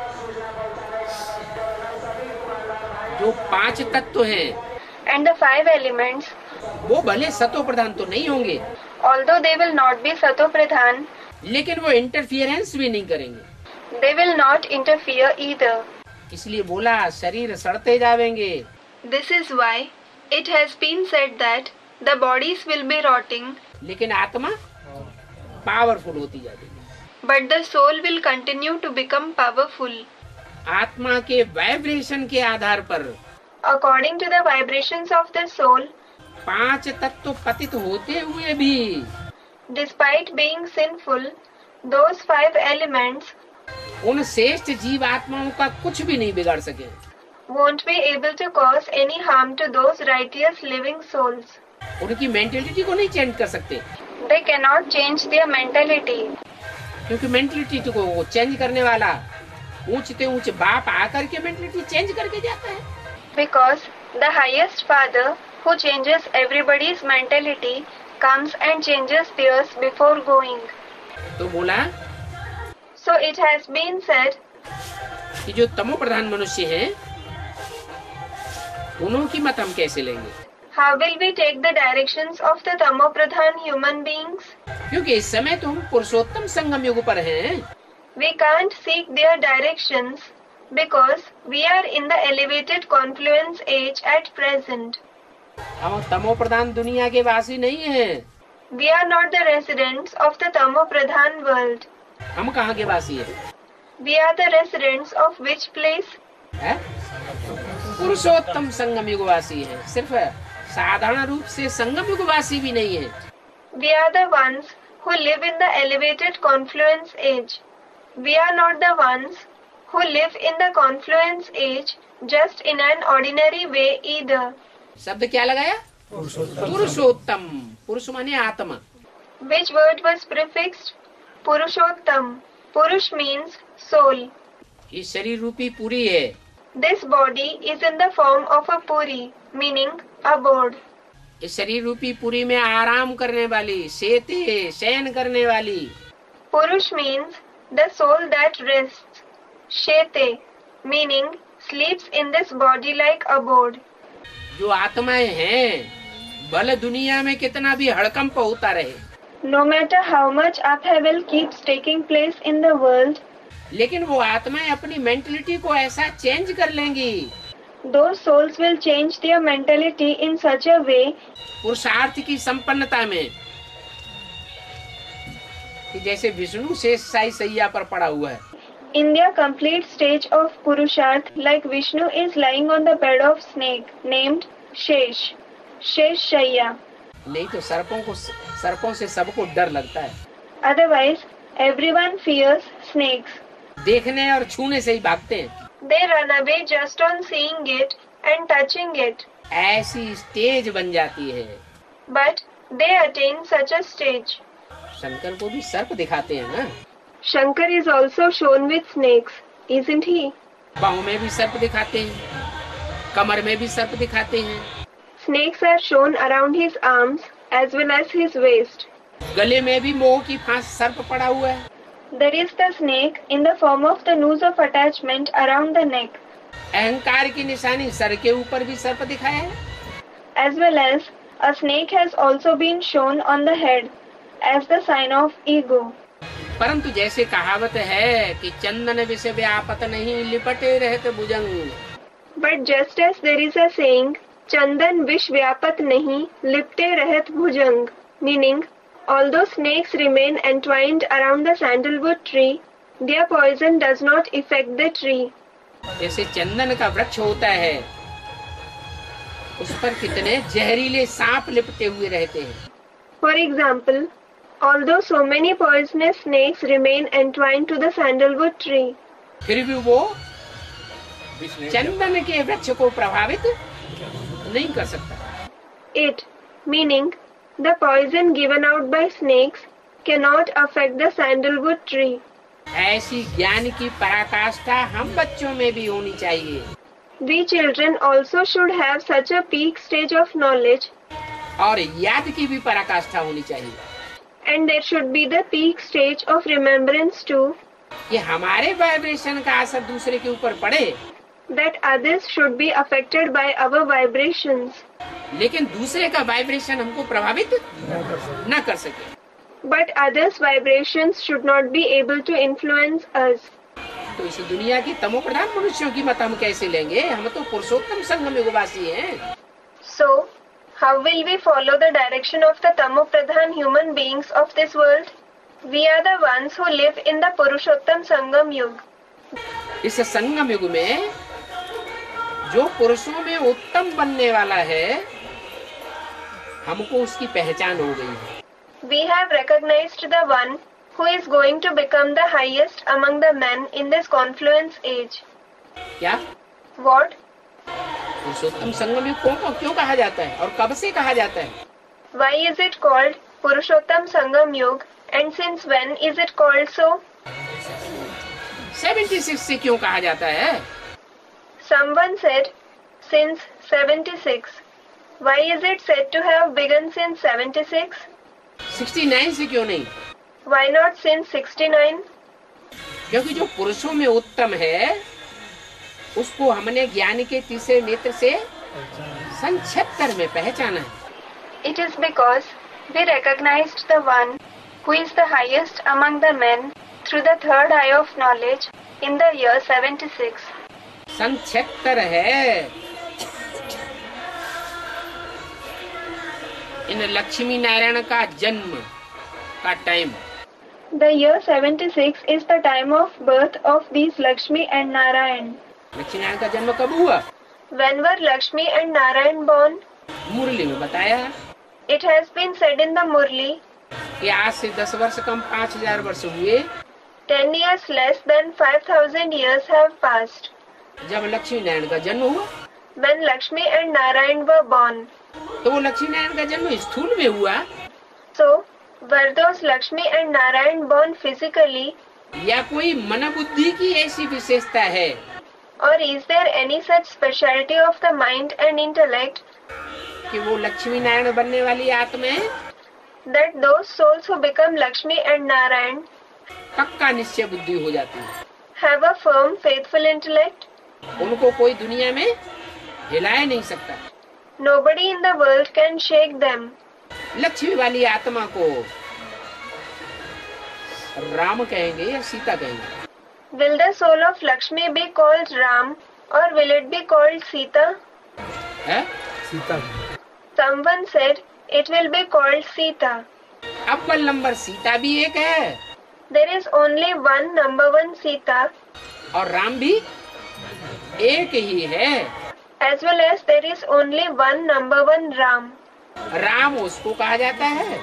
जो पांच तत्व हैं And the five elements, वो भले सतो प्रधान तो नहीं होंगे, although they will not be Sato Pradhan, लेकिन वो इंटरफियरेंस भी नहीं करेंगे। they will not interfere either. इसलिए बोला शरीर सड़ते जावेंगे। This is why it has been said that the bodies will be rotting, लेकिन आत्मा पावरफुल होती जाएगी। but the soul will continue to become powerful. आत्मा के वाइब्रेशन के आधार पर According to the vibrations of the soul, पांच तत्व पतित होते हुए भी despite being sinful, those five elements उन श्रेष्ठ जीव आत्माओं का कुछ भी नहीं बिगाड़ सके। won't be able to cause any harm to those righteous living souls. उनकी मेंटेलिटी को नहीं चेंज कर सकते, They cannot change their mentality, क्योंकि मेंटेलिटी को चेंज करने वाला ऊंचते ऊंच बाप आकर के मेंटेलिटी चेंज करके जाता है। because the highest Father, who changes everybody's mentality, comes and changes theirs before going. तो बोला So it has been said कि जो तमो प्रधान मनुष्य हैं, उन्हों की मत हम कैसे लेंगे? how will we take the directions of the Tamopradhan human beings? क्योंकि इस समय तो हम पुरुषोत्तम संगम युग पर हैं। We can't seek their directions because we are in the elevated confluence age at present. हम तमो प्रधान दुनिया के वासी नहीं हैं। We are not the residents of the Tamopradhan world. हम कहाँ के वासी हैं? We are the residents of which place? है? पुरुषोत्तम संगम युग वासी हैं। सिर्फ साधारण रूप से संगम युग वासी भी नहीं है। We are the ones who live in the elevated confluence age. We are not the ones who live in the confluence age just in an ordinary way either. शब्द क्या लगाया? पुरुषोत्तम। पुरुष माने आत्मा। Which word was prefixed? Purushottam. Purush means soul. ये शरीर रूपी पूरी है। This body is in the form of a puri, meaning abode. इस शरीर रूपी पूरी में आराम करने वाली, सेते शयन करने वाली। Purush means the soul that rests. Shete, meaning sleeps in this body like abode. जो आत्माएं हैं, भले दुनिया में कितना भी हड़कंप होता रहे, No matter how much upheaval keeps taking place in the world, लेकिन वो आत्माएं अपनी मेंटलिटी को ऐसा चेंज कर लेंगी, those souls will change their mentality in such a way पुरुषार्थ की संपन्नता में, कि जैसे विष्णु शेष साई सैया पर पड़ा हुआ है। in their complete stage of Purusharth, like Vishnu is lying on the bed of snake named Shesh, Shesh Shayya. नहीं तो सर्पों को सर्पों से सबको डर लगता है। Otherwise, everyone fears snakes. देखने और छूने से ही भागते हैं। They run away just on seeing it and touching it. ऐसी स्टेज बन जाती है। But they attain such a stage. Shankar को भी सर्प दिखाते हैं ना। Shankar is also shown with snakes, isn't he? बाहों में भी सर्प दिखाते हैं, कमर में भी सर्प दिखाते हैं, Snakes are shown around his arms as well as his waist. गले में भी मोह की फांस सर्प पड़ा हुआ है। There is the snake in the form of the noose of attachment around the neck, अहंकार की निशानी सर के ऊपर भी सर्प दिखाया है। as well as a snake has also been shown on the head as the sign of ego. परंतु जैसे कहावत है कि चंदन विषय व्यापत नहीं लिपटे रहते भुजंग, But just as there is a saying, Chandan vish vyapat nahi, lipte rahat bhujang, meaning, although snakes remain entwined around the sandalwood tree, their poison does not affect the tree. जैसे चंदन का वृक्ष होता है, उस पर कितने जहरीले सांप लिपटे हुए रहते हैं। For example, although so many poisonous snakes remain entwined to the sandalwood tree, फिर भी वो चंदन के वृक्ष को प्रभावित नहीं कर सकता। it, meaning, the poison given out by snakes cannot affect the sandalwood tree. ऐसी ज्ञान की पराकाष्ठा हम बच्चों में भी होनी चाहिए। We children also should have such a peak stage of knowledge, और याद की भी पराकाष्ठा होनी चाहिए। and there should be the peak stage of remembrance too, कि हमारे वाइब्रेशन का असर दूसरे के ऊपर पड़े, that others should be affected by our vibrations, लेकिन दूसरे का वाइब्रेशन हमको प्रभावित न कर सके। but others' vibrations should not be able to influence us. तो इस दुनिया की तमोप्रधान मनुष्यों की मत हम कैसे लेंगे? हम तो पुरुषोत्तम संगम युगवासी हैं। So, how will we follow the direction of the Tamopradhan human beings of this world? We are the ones who live in the Purushottam Sangam Yuga. इस संगम युग में जो पुरुषों में उत्तम बनने वाला है, हमको उसकी पहचान हो गई है। We have recognized the one who is going to become the highest among the men in this confluence age. क्या? What? पुरुषोत्तम संगम युग को क्यों कहा जाता है और कब से कहा जाता है? Why is it called Purushottam Sangam Yug, and since when is it called so? छिहत्तर से क्यों कहा जाता है? Someone said, since seventy-six. Why is it said to have begun since seventy-six? उनहत्तर से क्यों नहीं? Why not since sixty-nine? क्योंकि जो पुरुषों में उत्तम है, उसको हमने ज्ञान के तीसरे नेत्र से सन छिहत्तर में पहचाना है। It is because we recognized the one who is the highest among the men through the third eye of knowledge in the year seventy-six. सन छिहत्तर है। इन लक्ष्मी नारायण का जन्म का time. The year seventy-six is the time of birth of these Lakshmi and Narayan. Lakshmi Narayan का जन्म कब हुआ? When were Lakshmi and Narayan born? मुरली में बताया। It has been said in the Murli. कि आज से दस वर्ष कम पाँच हजार वर्ष हुए। Ten years less than five thousand years have passed. जब लक्ष्मी नारायण का जन्म हुआ, When Lakshmi and Narayan were born. तो वो लक्ष्मी नारायण का जन्म स्थूल में हुआ So, were those Lakshmi and Narayan born physically? या कोई मन बुद्धि की ऐसी विशेषता है? Or is there any such specialty of the mind and intellect कि वो लक्ष्मी नारायण बनने वाली आत्माएं that those souls who become Lakshmi and Narayan पक्का निश्चय बुद्धि हो जाती है? have a firm, faithful intellect? उनको कोई दुनिया में हिला नहीं सकता। Nobody in the world can shake them. Lakshmi वाली आत्मा को राम कहेंगे या सीता कहेंगे? Will the soul of Lakshmi be called Ram or will it be called Sita? है? Sita. Someone said it will be called Sita. अव्वल नंबर सीता भी एक है There is only one number one Sita और राम भी एक ही है। as well as there is only one number one Ram. Ram उसको कहा जाता है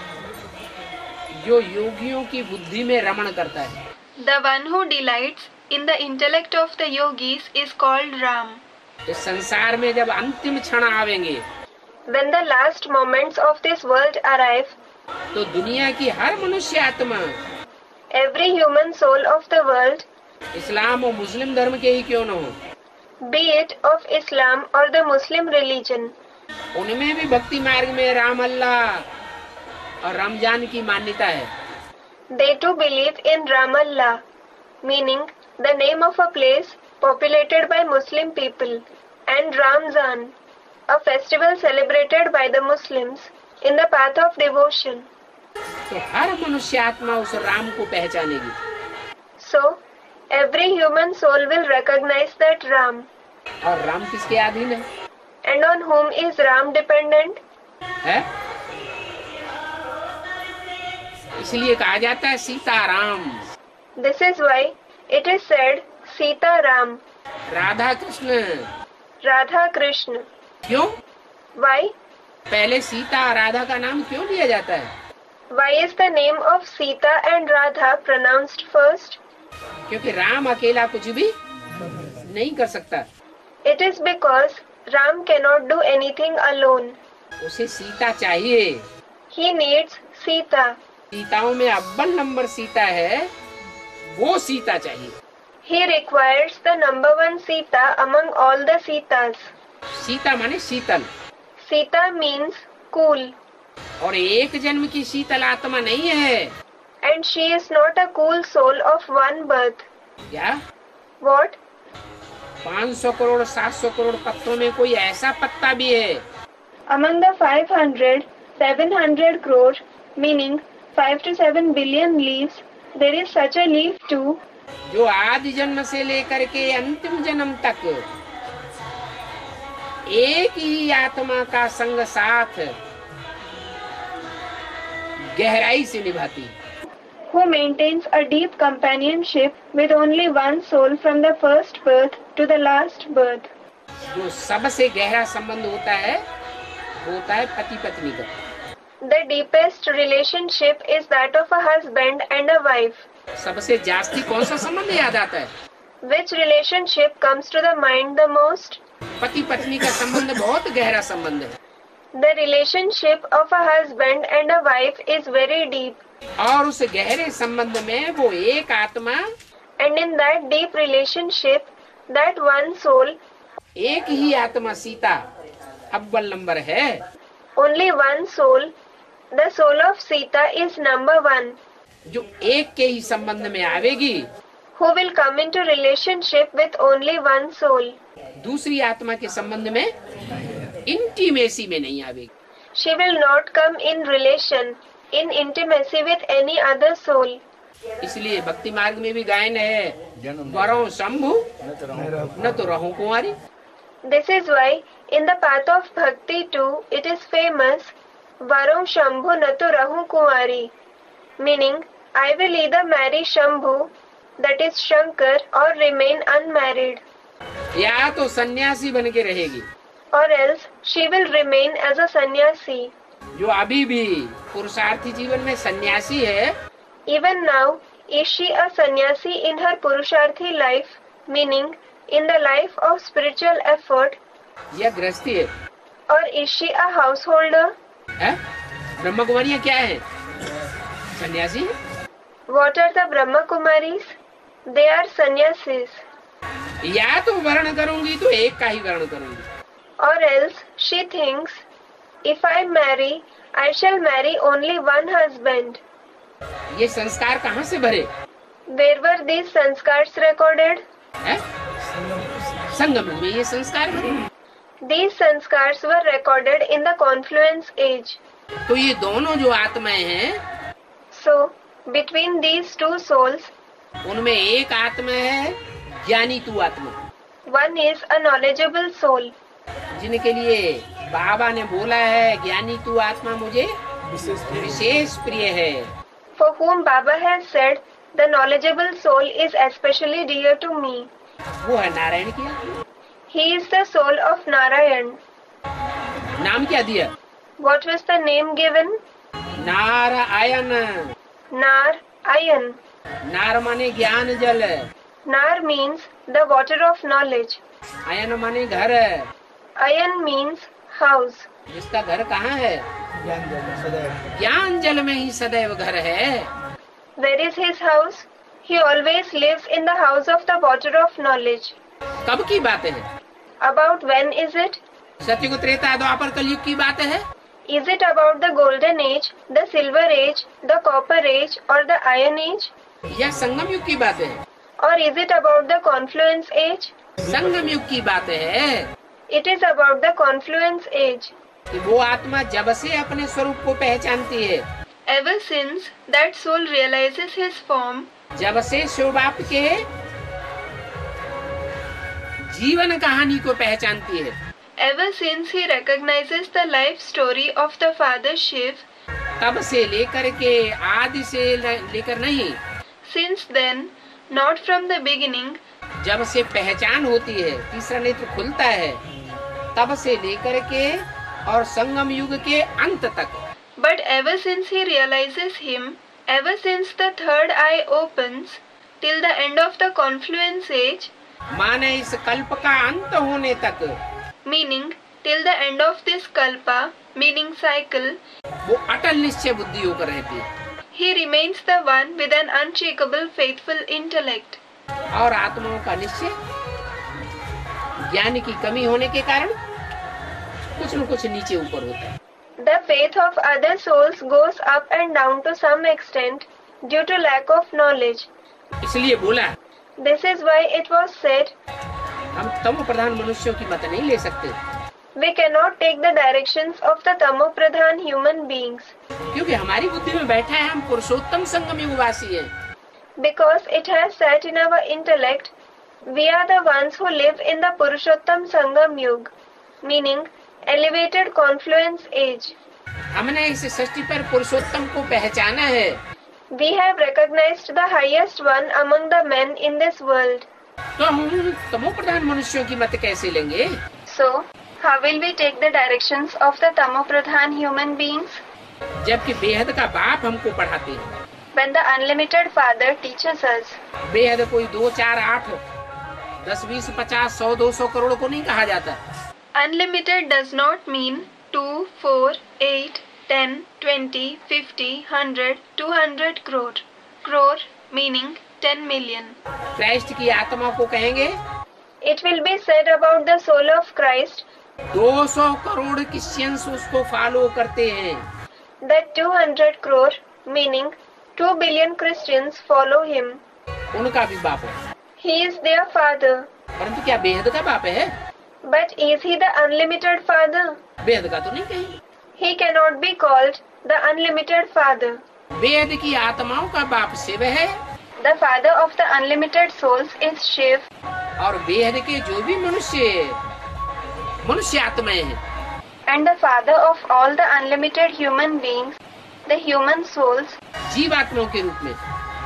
जो योगियों की बुद्धि में रमण करता है। The one who delights in the intellect of the yogis is called Ram. इस संसार में जब अंतिम क्षण आवेंगे When the last moments of this world arrive, तो दुनिया की हर मनुष्य आत्मा every human soul of the world, इस्लाम और मुस्लिम धर्म के ही क्यों न हो, be it of Islam or the Muslim religion, उनमें भी भक्ति मार्ग में राम अल्लाह और रमजान की मान्यता है। they too believe in Ram Allah, meaning the name of a place populated by Muslim people, and Ramzan, a festival celebrated by the Muslims in the path of devotion. तो हर मनुष्य आत्मा उस राम को पहचानेगी। So, every human soul will recognize that Ram. और राम किसके अधीन है? And on whom is Ram dependent? है? इसलिए कहा जाता है Sitaram. This is why it is said Sita Ram, Radha Krishna. Radha Krishna. क्यों? Why? पहले सीता और राधा का नाम क्यों लिया जाता है? Why is the name of Sita and Radha pronounced first? क्योंकि राम अकेला कुछ भी नहीं कर सकता। It is because Ram cannot do anything alone. उसे सीता चाहिए। He needs Sita. सीताओं में अव्वल नंबर सीता है, वो सीता चाहिए। He requires the number one Sita among all the Sitas. Sita माने शीतल, Sita means cool, और एक जन्म की शीतल आत्मा नहीं है। and she is not a cool soul of one birth. क्या? What? पाँच सौ करोड़ सात सौ करोड़ पत्तों में कोई ऐसा पत्ता भी है Among the five hundred, seven hundred crore, meaning five to seven billion leaves, there is such a leaf too, जो आदि जन्म से लेकर के अंतिम जन्म तक एक ही आत्मा का संग साथ गहराई से निभाती है। who maintains a deep companionship with only one soul from the first birth to the last birth. जो सबसे गहरा संबंध होता है वो होता है पति पत्नी का. The deepest relationship is that of a husband and a wife. सबसे जास्ती कौन सा संबंध याद आता है? Which relationship comes to the mind the most? पति पत्नी का संबंध बहुत गहरा संबंध है. The relationship of a husband and a wife is very deep. और उस गहरे संबंध में वो एक आत्मा, And in that deep relationship, that one soul, एक ही आत्मा सीता अव्वल नंबर है. only one soul, the soul of Sita is number one, जो एक के ही संबंध में आवेगी, who will come into relationship with only one soul. दूसरी आत्मा के संबंध में इंटीमेसी में नहीं आवेगी. She will not come in relation, in intimacy with any other soul. इसलिए भक्ति मार्ग में भी गायन है, वरों शंभु न तो रहूं कुंवारी. This is why in the path of bhakti too it is famous, Varum Shambhu Natu Rahu Kumari, meaning I will either marry Shambhu, that is Shankar, or remain unmarried, या तो सन्यासी बन के रहेगी, or else she will remain as a sannyasi. जो अभी भी पुरुषार्थी जीवन में सन्यासी है, Even now, is she a sannyasi in her Purusharthi life, meaning in the life of spiritual effort, या गृहस्थी है, or is she a householder? है? ब्रह्म कुमारियाँ क्या है? सन्यासी. What are the Brahma Kumaris? They are sannyasis. या तो वर्ण करूंगी तो एक का ही वर्ण करूंगी, Or else she thinks, if I marry, I shall marry only one husband. ये संस्कार कहाँ से भरे? Where were these sanskars recorded? है? संगम में ये संस्कार भरे. These sanskars were recorded in the confluence age. तो ये दोनों जो आत्माएं हैं, So, between these two souls, उनमें एक आत्मा है ज्ञानी तू आत्मा, one is a knowledgeable soul, जिनके लिए बाबा ने बोला है ज्ञानी तू आत्मा मुझे विशेष प्रिय है. for whom Baba has said, the knowledgeable soul is especially dear to me. वो है नारायण की आत्मा. He is the soul of Narayan. नाम क्या दिया? What was the name given? Narayan. Nar Ayan. नार माने ज्ञान जल, Nar means the water of knowledge. आयन माने घर, Ayan means house. जिसका घर कहाँ है? ज्ञान जल में ही सदैव घर है. Where is his house? He always lives in the house of the water of knowledge. कब की बात है? About when is it? सतयुग त्रेता द्वापर कलयुग की बात है. Is it about the golden age, the silver age, the copper age, or the iron age? यह संगम युग की बात है. Or is it about the confluence age? संगम युग की बात है It is about the confluence age. कि वो आत्मा जब से अपने स्वरूप को पहचानती है, Ever since that soul realizes his form, जब से शिव बाप के जीवन कहानी को पहचानती है, ever since he recognizes the life story of the Father Shiv, तब से लेकर के आदि से लेकर नहीं, since then, not from the beginning, जब से पहचान होती है, तीसरा नेत्र खुलता है, तब से लेकर के और संगम युग के अंत तक, but ever since he realizes him, ever since the third eye opens, till the end of the confluence age, माने इस कल्प का अंत होने तक, meaning till the end of this kalpa, meaning cycle, वो अटल निश्चय बुद्धि होकर रहती है. he remains the one with an unshakable faithful intellect. और आत्माओं का निश्चय ज्ञान की कमी होने के कारण कुछ न कुछ नीचे ऊपर होता है. The faith of other souls goes up and down to some extent due to lack of knowledge. इसलिए बोला This is why it was said, हम तमो प्रधान मनुष्यों की मत नहीं ले सकते, we cannot take the directions of the Tamo Pradhan human beings, क्योंकि हमारी बुद्धि में बैठा है हम पुरुषोत्तम संगम युगवासी हैं. because it has sat in our intellect, we are the ones who live in the Purushottam Sangam Yug, meaning elevated confluence age. हमने इस सृष्टि पर पुरुषोत्तम को पहचाना है. We have recognized the highest one among the men in this world. तो हम तमो प्रधान मनुष्यों की मत कैसे लेंगे? So, how will we take the directions of the Tamo Pradhan human beings? जबकि बेहद का बाप हमको पढ़ाते हैं। When the unlimited Father teaches us. बेहद कोई दो चार आठ दस बीस पचास सौ दो सौ करोड़ को नहीं कहा जाता। Unlimited does not mean two, four, eight, ten, twenty, fifty, hundred, two hundred crore. Crore meaning ten million. Christ की आत्मा को कहेंगे It will be said about the soul of Christ दो सौ करोड़ क्रिश्चियंस उसको फॉलो करते हैं। that two hundred crore meaning two billion Christians follow him. उनका भी बाप है। He is their father. परंतु क्या बेहद का बाप है? But is he the unlimited Father? बेहद का तो नहीं कहेंगे। He cannot be called the unlimited Father. बेहद की आत्माओं का बाप शिव है The father of the unlimited souls is Shiv. और बेहद के जो भी मनुष्य मनुष्य आत्माएं हैं And the father of all the unlimited human beings, the human souls, जीवात्माओं के रूप में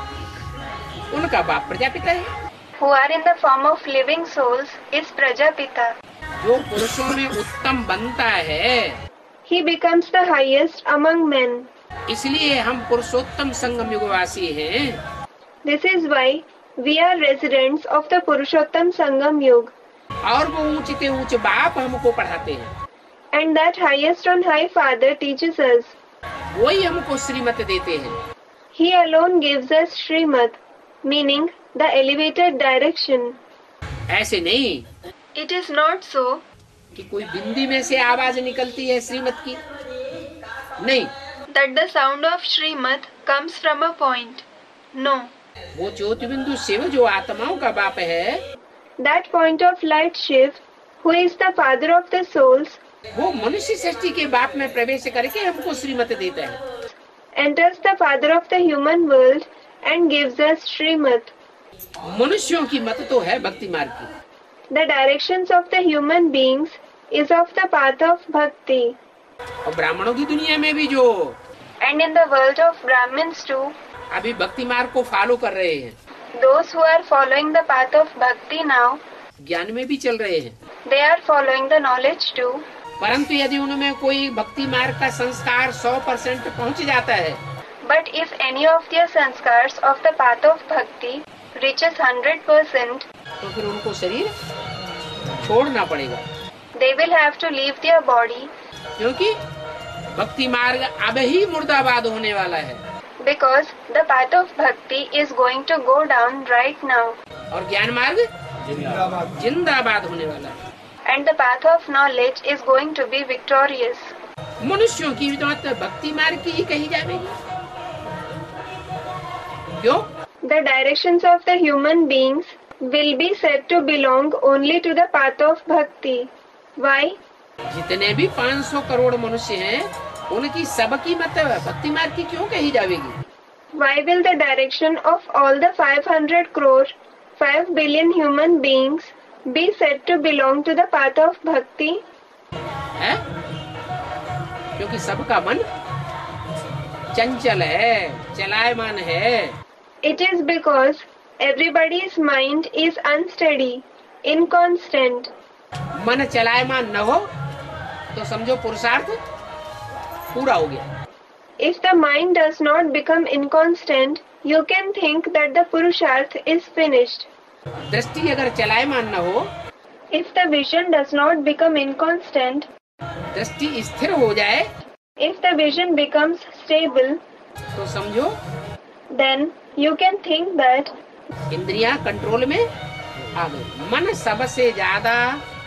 उनका बाप प्रजापिता है। who are in the form of living souls, is Prajapita. जो पुरुषों में उत्तम बनता है He becomes the highest among men. इसलिए हम पुरुषोत्तम संगम युगवासी हैं। This is why we are residents of the Purushottam Sangam Yuga. और वो ऊंचे ऊंचे बाप हमको पढ़ाते हैं। And that highest on high Father teaches us. वही हमको श्रीमत देते हैं। He alone gives us Srimad, meaning the elevated direction. ऐसे नहीं It is not so कि कोई बिंदी में से आवाज निकलती है श्रीमत की, नहीं। that the sound of Srimad comes from a point. No. वो ज्योति बिंदु शिव जो आत्माओं का बाप है, That point of light Shiv, who is the father of the souls, वो मनुष्य सृष्टि के बाप में प्रवेश करके हमको श्रीमत देता है। enters the father of the human world and gives us Srimad. मनुष्यों की मत तो है भक्ति मार्ग की, The directions of the human beings is of the path of bhakti. और ब्राह्मणों की दुनिया में भी जो And in the world of Brahmins too, अभी भक्ति मार्ग को फॉलो कर रहे हैं, those who are following the path of bhakti now, ज्ञान में भी चल रहे हैं। they are following the knowledge too. परंतु यदि उनमें कोई भक्ति मार्ग का संस्कार सौ परसेंट पहुँच जाता है, But if any of their sanskars of the path of bhakti reaches one hundred percent, तो फिर उनको शरीर छोड़ना पड़ेगा, they will have to leave their body क्योंकि भक्ति मार्ग अब ही मुर्दाबाद होने वाला है because the path of bhakti is going to go down right now. और ज्ञान मार्ग जिंदाबाद होने वाला है। And the path of knowledge is going to be victorious. मनुष्यों की मत भक्ति मार्ग की ही कही जाएगी। क्यों? The directions of the human beings will be said to belong only to the path of bhakti. Why? जितने भी पाँच सौ करोड़ मनुष्य हैं, उनकी सबकी मत भक्ति मार्ग की क्यों कही जाएगी? Why will the direction of all the five hundred crore, five billion human beings be said to belong to the path of bhakti? है? क्योंकि सबका मन चंचल है, चलायमान है। It is because everybody's mind is unsteady, inconstant. मन चलायमान न हो तो समझो पुरुषार्थ पूरा हो गया। If the mind does not become inconstant, you can think that the Purusharth is finished. दृष्टि अगर चलायमान न हो, If the vision does not become inconstant, दृष्टि स्थिर हो जाए, if the vision becomes stable, तो समझो then you can think that इंद्रियां कंट्रोल में आ गई। मन सबसे ज्यादा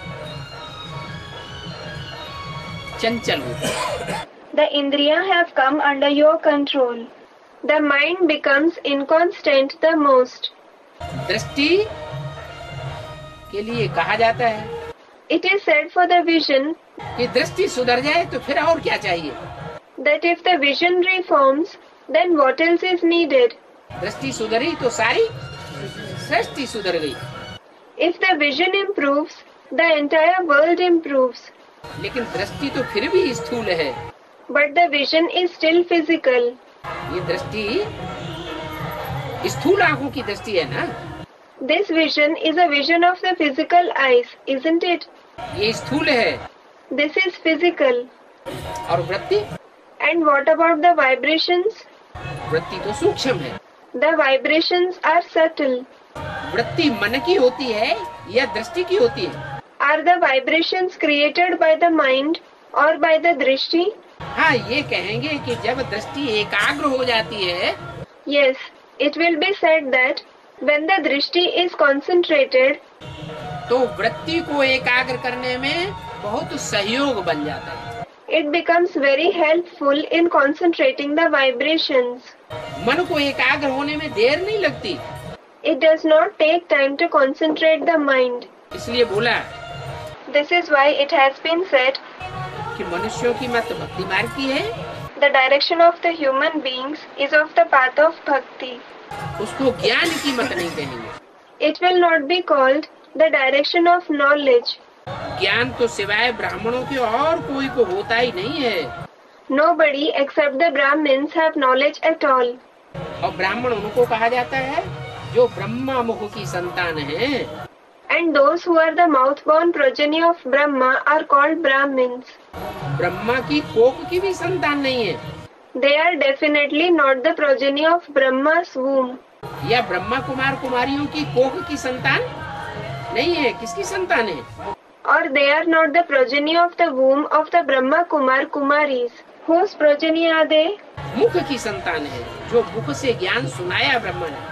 चंचल होता है। the Indriya have come under your control. The mind becomes inconstant the most. दृष्टि के लिए कहा जाता है It is said for the vision कि दृष्टि सुधर जाए तो फिर और क्या चाहिए? that if the vision reforms, then what else is needed? दृष्टि सुधरी तो सारी सृष्टि सुधर गई। If the vision improves, the entire world improves. लेकिन दृष्टि तो फिर भी स्थूल है। But the vision is still physical. ये दृष्टि स्थूल आंखों की दृष्टि है ना। This vision is a vision of the physical eyes, isn't it? ये स्थूल है। This is physical. और वृत्ति? And what about the vibrations? वृत्ति तो सूक्ष्म है। The vibrations are subtle. वृत्ति मन की होती है या दृष्टि की होती है? Are the vibrations created by the mind or by the drishti? हाँ, ये कहेंगे कि जब दृष्टि एकाग्र हो जाती है, Yes, it will be said that when the drishti is concentrated, तो वृत्ति को एकाग्र करने में बहुत सहयोग बन जाता है। it becomes very helpful in concentrating the vibrations. मन को एकाग्र होने में देर नहीं लगती। It does not take time to concentrate the mind. इसलिए बोला This is why it has been said, कि मनुष्यों की मत भक्ति मार्ग की है, the direction of the human beings is of the path of bhakti. उसको ज्ञान की मत नहीं कहेंगे। It will not be called the direction of knowledge. ज्ञान तो सिवाय ब्राह्मणों के और कोई को होता ही नहीं है। Nobody except the Brahmins have knowledge at all. और ब्राह्मण उनको कहा जाता है जो ब्रह्मा मुख की संतान है। And those who are the mouth-born progeny of Brahma are called Brahmins. Brahma की कोख की भी संतान नहीं है। They are definitely not the progeny of Brahma's womb. या ब्रह्मा कुमार कुमारियों की कोख की संतान नहीं है। किसकी संतान है? Or they are not the progeny of the womb of the Brahma Kumar Kumaris. Whose progeny are they? मुख की संतान है, जो मुख से ज्ञान सुनाया ब्रह्मा ने,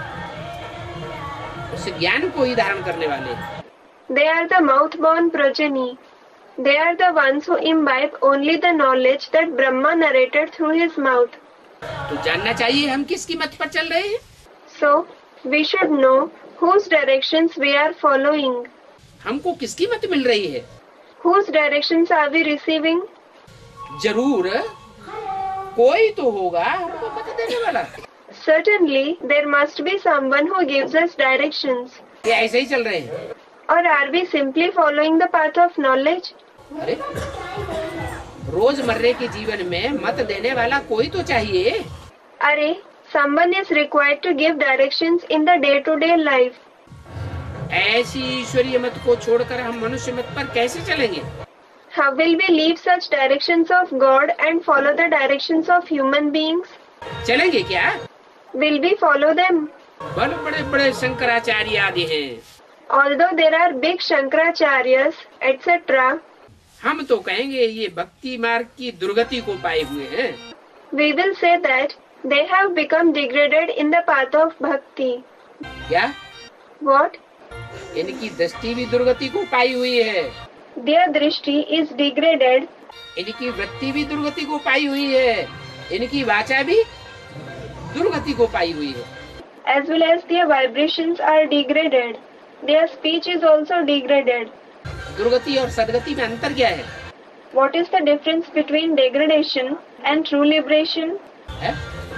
उस ज्ञान को ही धारण करने वाले। They are the mouth-born progeny. They are the ones who imbibe only the knowledge that Brahma narrated through his mouth. तो जानना चाहिए हम किसकी मत पर चल रहे हैं। So, we should know whose directions we are following. हमको किसकी मत मिल रही है? Whose directions are we receiving? जरूर कोई तो होगा हमको मत देने वाला। Certainly, there must be someone who gives us directions. ये ऐसे ही चल रहे हैं। Or are we simply following the path of knowledge? अरे रोजमर्रे के जीवन में मत देने वाला कोई तो चाहिए। Arey, someone is required to give directions in the day-to-day life. ऐसी ईश्वरीय मत को छोड़कर हम मनुष्य मत पर कैसे चलेंगे? How will we leave such directions of God and follow the directions of human beings? चलेंगे क्या? Will we follow them? बड़े बड़े बड़े शंकराचार्य आदि हैं। Although there are big Shankaracharyas, et cetera, हम तो कहेंगे ये भक्ति मार्ग की दुर्गति को पाए हुए हैं। we will say that they have become degraded in the path of bhakti. क्या? What? इनकी दृष्टि भी दुर्गति को पाई हुई है। Their drishti is degraded. इनकी वृत्ति भी दुर्गति को पाई हुई है। इनकी वाचा भी दुर्गति को पाई हुई है। As well as their vibrations are degraded. Their speech is also degraded. दुर्गति और सदगति में अंतर क्या है? What is the difference between degradation and true liberation? है?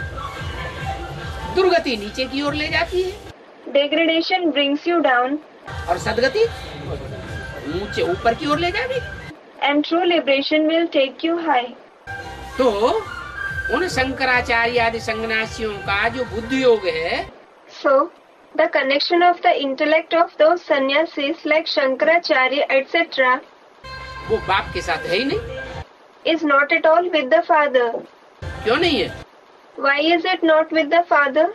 दुर्गति नीचे की ओर ले जाती है। Degradation brings you down. और सदगति ऊंचे ऊपर की ओर ले जाएगी। And true liberation will take you high. तो उन शंकराचार्य आदि संन्यासियों का जो बुद्धि योग है, So, the connection of the intellect of those sannyasis like Shankaracharya et cetera वो बाप के साथ है ही नहीं। is not at all with the father. क्यों नहीं है? Why is it not with the father?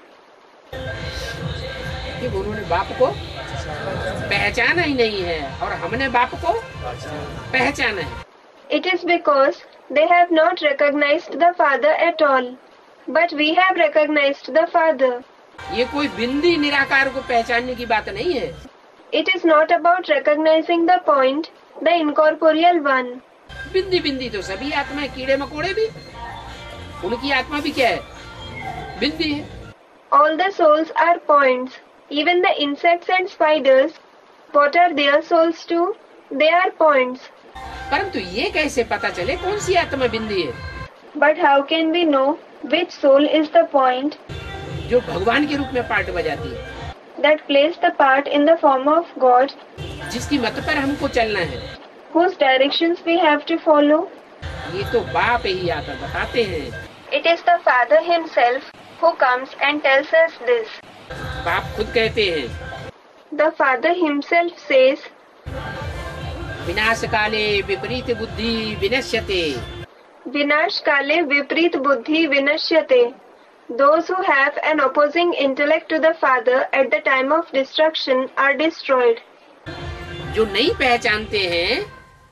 कि उन्होंने बाप को पहचाना ही नहीं है और हमने बाप को पहचाना है। It is because they have not recognized the father at all. But we have recognized the father. ये कोई बिंदी निराकार को पहचानने की बात नहीं है। It is not about recognizing the point, the incorporeal one. बिंदी बिंदी तो सभी आत्मा, कीड़े मकोड़े भी, उनकी आत्मा भी क्या है? बिंदी है। All the souls are points. Even the insects and spiders, what are their souls too? They are points. परंतु ये कैसे पता चले कौन सी आत्मा बिंदी है? But how can we know which soul is the point जो भगवान के रूप में पार्ट बजाती है, that plays the part in the form of God, जिसकी मत पर हमको चलना है, whose directions we have to follow? ये तो बाप ही आता बताते हैं। It is the Father himself who comes and tells us this. बाप खुद कहते हैं, The father himself says, विनाश काले विपरीत बुद्धि विनश्यते। Vinash kale viprit buddhi vinashyate. Those who have an opposing intellect to the father at the time of destruction are destroyed. जो नहीं पहचानते हैं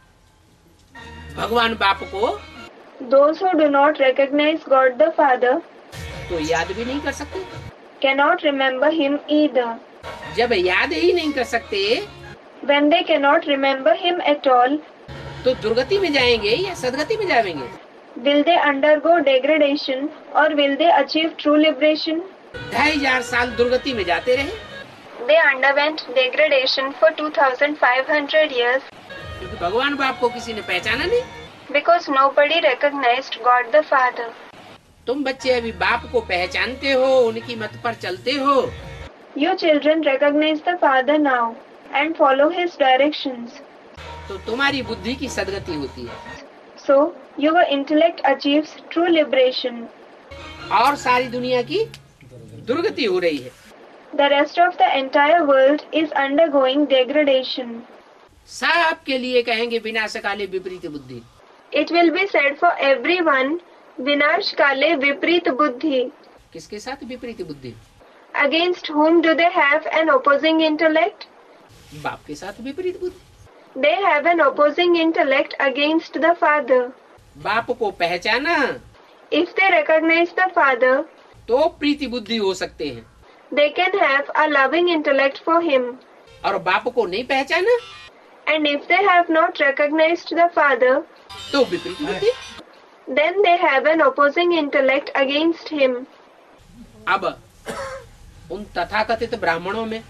भगवान बाप को, Those who do not recognize God the Father तो याद भी नहीं कर सकते। cannot remember him either. जब याद ही नहीं कर सकते When they cannot remember him at all, तो दुर्गति में जाएंगे या सदगति में जाएंगे? will they undergo degradation or will they achieve true liberation? ढाई हजार साल दुर्गति में जाते रहे, They underwent degradation for two thousand five hundred years क्योंकि भगवान बाप को किसी ने पहचाना नहीं। because nobody recognized God the Father. तुम बच्चे अभी बाप को पहचानते हो, उनकी मत पर चलते हो, You children recognize the Father now and follow his directions. तो तुम्हारी बुद्धि की सदगति होती है So, your intellect achieves true liberation. और सारी दुनिया की दुर्गति हो रही है। The rest of the entire world is undergoing degradation. सबके लिए कहेंगे विनाश काले विपरीत बुद्धि। It will be said for everyone, Vinash kale viprit buddhi. किसके साथ विपरीत बुद्धि? Against whom do they have an opposing intellect? बाप के साथ विपरीत बुद्धि। They have an opposing intellect against the Father. बाप को पहचाना If they recognize the Father, तो प्रीति बुद्धि हो सकते हैं, they can have a loving intellect for him. और बाप को नहीं पहचाना And if they have not recognized the Father, तो विपरीत बुद्धि। then they have an opposing intellect against him. अब उन तथाकथित ब्राह्मणों में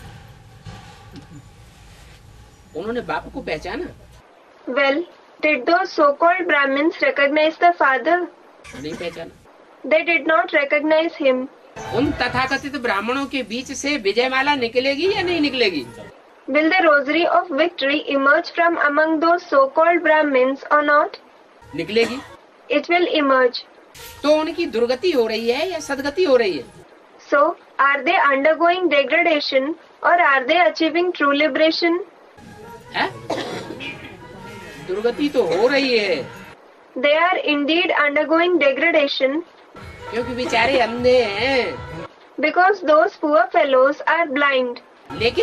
उन्होंने बाप को पहचाना? Well, did those so-called Brahmins recognize the Father? नहीं पहचाना। They did not recognize him. उन तथाकथित ब्राह्मणों के बीच से विजयमाला निकलेगी या नहीं निकलेगी? Will the rosary of victory emerge from among those so-called Brahmins or not? निकलेगी। It will emerge. तो उनकी दुर्गति हो रही है या सदगति हो रही है? So, are they undergoing degradation or are they achieving true liberation? है? दुर्गति तो हो रही है, They are indeed undergoing degradation क्योंकि बेचारे अंधे हैं। because those poor fellows are blind. लेकिन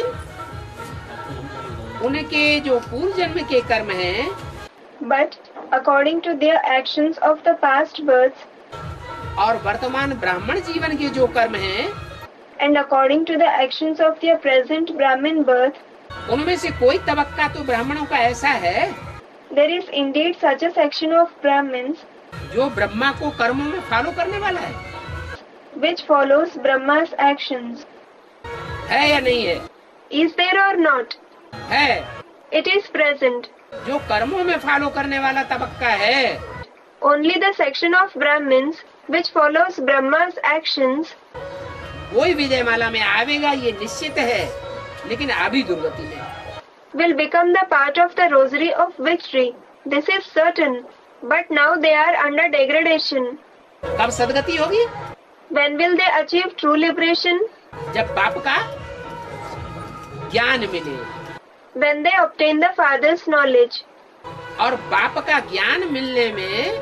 उनके जो पूर्व जन्म के कर्म हैं, But according to their actions of the past births और वर्तमान ब्राह्मण जीवन के जो कर्म हैं, and according to the actions of their present Brahmin birth, उनमें से कोई तबक्का तो ब्राह्मणों का ऐसा है there is indeed such a section of Brahmins जो ब्रह्मा को कर्मों में फॉलो करने वाला है। which follows Brahma's actions. है या नहीं है? Is there or not? है। It is present. जो कर्मों में फॉलो करने वाला तबक्का है, Only the section of Brahmins which follows Brahma's actions वही विजयमाला में आवेगा, ये निश्चित है, लेकिन अभी दुर्गति में। will become the part of the rosary of victory. This is certain. But now they are under degradation. कब सदगति होगी? When will they achieve true liberation? जब बाप का ज्ञान मिले। When they obtain the Father's knowledge. और बाप का ज्ञान मिलने में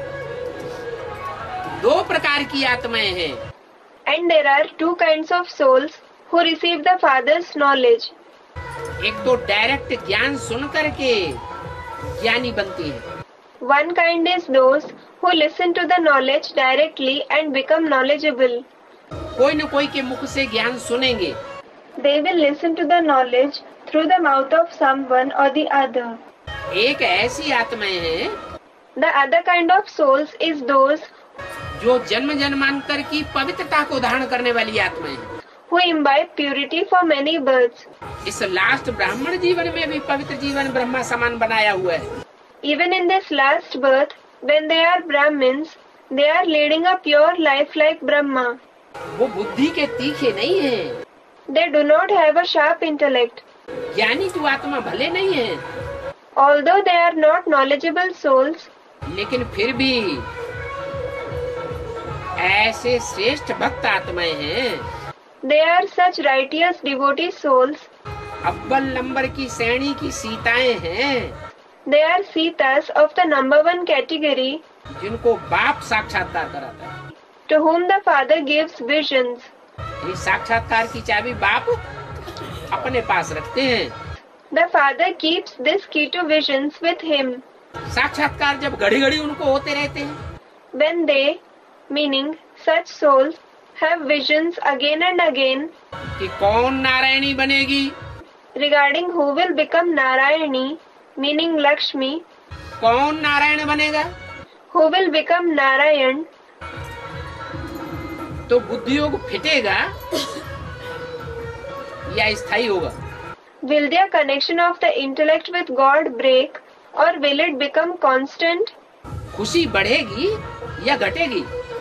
दो प्रकार की आत्माएं हैं। And there are two kinds of souls who receive the Father's knowledge. एक तो डायरेक्ट ज्ञान सुन करके ज्ञानी बनती है, One kind is those who listen to the knowledge directly and become knowledgeable. कोई न कोई के मुख से ज्ञान सुनेंगे, They will listen to the knowledge through the mouth of someone or the other. एक ऐसी आत्माएं हैं The other kind of souls is those जो जन्म जन्मांतर की पवित्रता को धारण करने वाली आत्माएं हैं। who imbibe purity for many births. इस लास्ट ब्राह्मण जीवन में भी पवित्र जीवन ब्रह्मा समान बनाया हुआ है। Even in this last birth, when they are Brahmins, they are leading a pure life like Brahma. वो बुद्धि के तीखे नहीं हैं, They do not have a sharp intellect. ज्ञानी तो आत्मा भले नहीं है, Although they are not knowledgeable souls, लेकिन फिर भी ऐसे श्रेष्ठ भक्त आत्माएं हैं They are such righteous devotee souls. अव्वल नंबर की श्रेणी की सीताएं हैं। They are Sitas of the number one category, जिनको बाप साक्षात्कार कराता है। to whom the father gives visions. ये साक्षात्कार की चाबी बाप अपने पास रखते हैं। The father keeps this key to visions with him. साक्षात्कार जब घड़ी घड़ी उनको होते रहते हैं, When they, meaning such souls, have visions again and again कि कौन नारायणी बनेगी, regarding who will become Narayani, meaning Lakshmi, कौन नारायण बनेगा, who will become Narayan, तो बुद्धियोग फिटेगा या स्थायी होगा। will their connection of the intellect with God break, or will it become constant? खुशी बढ़ेगी या घटेगी।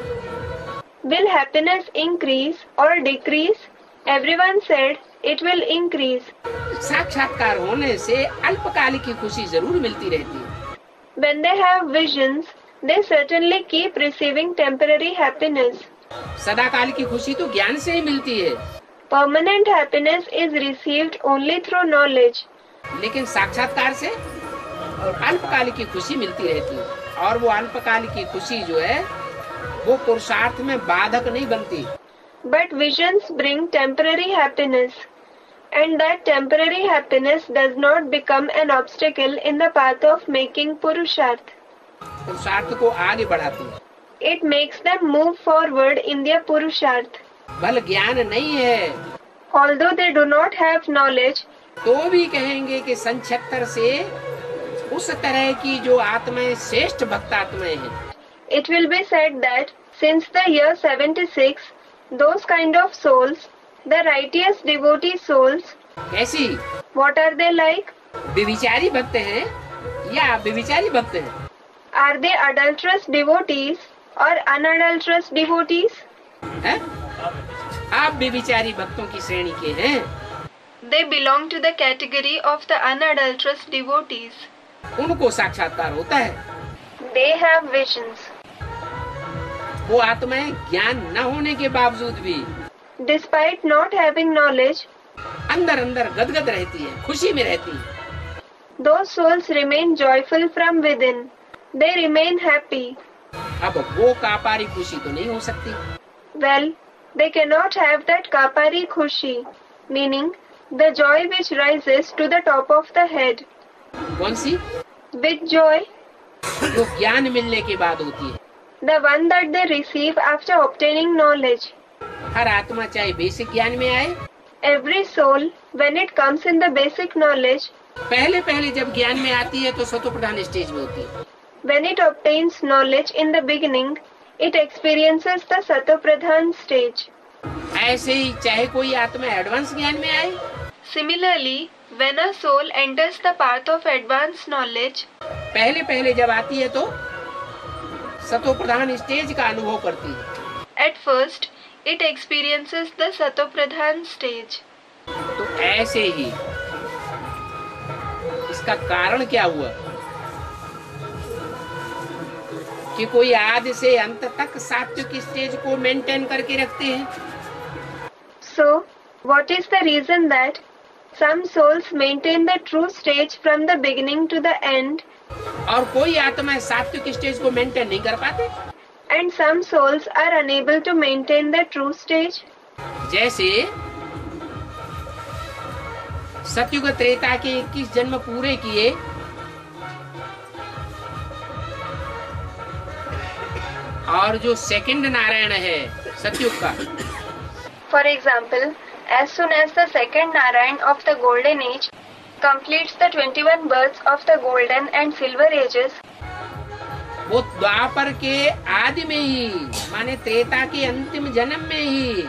Will happiness increase or decrease? Everyone said it will increase. साक्षात्कार होने से अल्पकालिक की खुशी जरूर मिलती रहती है। When they have visions, they certainly keep receiving temporary happiness. सदाकाल की खुशी तो ज्ञान से ही मिलती है। Permanent happiness is received only through knowledge. लेकिन साक्षात्कार से अल्पकालिक की खुशी मिलती रहती है, और वो अल्पकालिक की खुशी जो है वो पुरुषार्थ में बाधक नहीं बनती। But visions bring temporary happiness, and that temporary happiness does not become an obstacle in the path of making purusharth. पुरुषार्थ को आगे बढ़ाती है। It makes them move forward in their purusharth. बल ज्ञान नहीं है Although they do not have knowledge, तो भी कहेंगे कि सन छिहत्तर से उस तरह की जो आत्माएं श्रेष्ठ भक्तात्माएं हैं, it will be said that since the year seventy-six, those kind of souls, the righteous devotee souls, कैसी what are they like? व्यभिचारी भक्त हैं या व्यभिचारी भक्त हैं? Are they adulterous devotees or unadulterous devotees? हैं? आप व्यभिचारी भक्तों की श्रेणी के हैं। They belong to the category of the unadulterous devotees. उनको साक्षात्कार होता है। They have visions. वो आत्माएं ज्ञान न होने के बावजूद भी Despite not having knowledge, अंदर अंदर गदगद रहती है, खुशी में रहती है। those souls remain joyful from within. They remain happy. अब वो कापारी खुशी तो नहीं हो सकती। Well, they cannot have that kapari khushi, meaning the joy which rises to the top of the head. कौन सी? Which joy? जो ज्ञान मिलने के बाद होती है। The one that they receive after obtaining knowledge. हर आत्मा चाहे बेसिक ज्ञान में आए, Every soul, when it comes in the basic knowledge, पहले पहले जब ज्ञान में आती है तो सतो प्रधान स्टेज में होती है। when it obtains knowledge in the beginning, it experiences the Satopradhan stage. ऐसे ही चाहे कोई आत्मा एडवांस ज्ञान में आए, Similarly, when a soul enters the path of advanced knowledge, पहले पहले जब आती है तो सतो प्रधान स्टेज का अनुभव करती है। at first, it experiences the Satopradhan stage. तो ऐसे ही इसका कारण क्या हुआ कि कोई आदि से अंत तक सात्विक स्टेज को मेंटेन करके रखते हैं। So, what is the reason that some souls maintain the true stage from the beginning to the end, और कोई आत्मा सात्विक स्टेज को मेंटेन नहीं कर पाते? and some souls are unable to maintain the true stage? जैसे सतयुग त्रेता के इक्कीस जन्म पूरे किए, और जो सेकंड नारायण है सतयुग का, For example, as soon as the second Narayan of the Golden Age completes the twenty-one births of the Golden and Silver Ages, वो द्वापर के आदि में ही माने त्रेता के अंतिम जन्म में ही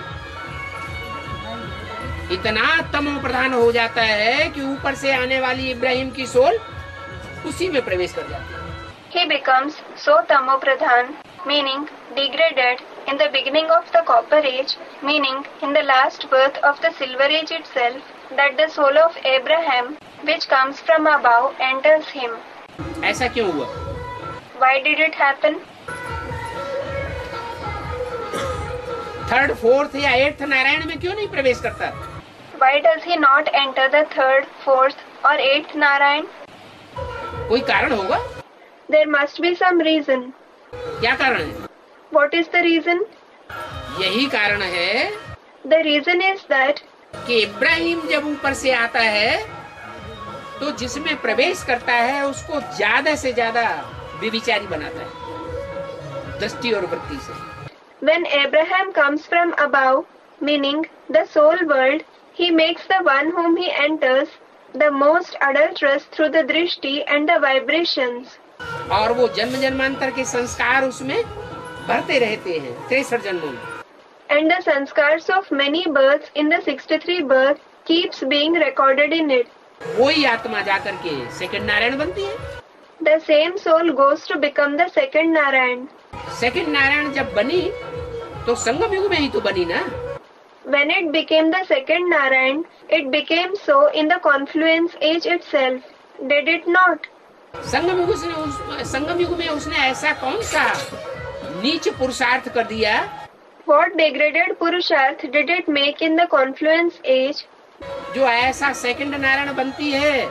इतना तमो प्रधान हो जाता है कि ऊपर से आने वाली इब्राहिम की सोल उसी में प्रवेश कर जाती है। he becomes so tamopradhan, meaning degraded, in the beginning of the Copper Age, meaning in the last birth of the Silver Age itself, that the soul of Abraham, which comes from above, enters him. ऐसा क्यों हुआ? Why did it happen? Third, fourth या एट्थ नारायण में क्यों नहीं प्रवेश करता? Why does he not enter the third, fourth, or eighth Narayan? कोई कारण होगा? There must be some reason. क्या कारण है? What is the reason? यही कारण है The reason is that कि इब्राहिम जब ऊपर से आता है तो जिसमें प्रवेश करता है उसको ज्यादा से ज्यादा व्यभिचारी बनाता है, दृष्टि और वृत्ति से। when Abraham comes from above, meaning the soul world, he makes the one whom he enters the most adulterous through the drishti and the vibrations. और वो जन्म जन्मांतर के संस्कार उसमें भरते रहते हैं तिरसठ जन्मों में। And the sanskars of many births in the sixty-three birth keeps being recorded in it. वही आत्मा जाकर के सेकंड नारायण बनती है। The same soul goes to become the second Narayan. Second Narayan जब बनी तो संगम युग में ही तो बनी ना। When it became the second Narayan, it became so in the confluence age itself. Did it not? संगम युग से उस, संगम युग में उसने ऐसा कौन सा नीच पुरुषार्थ कर दिया? What degraded Purusharth did it make in the confluence age? जो ऐसा सेकंड नारायण बनती है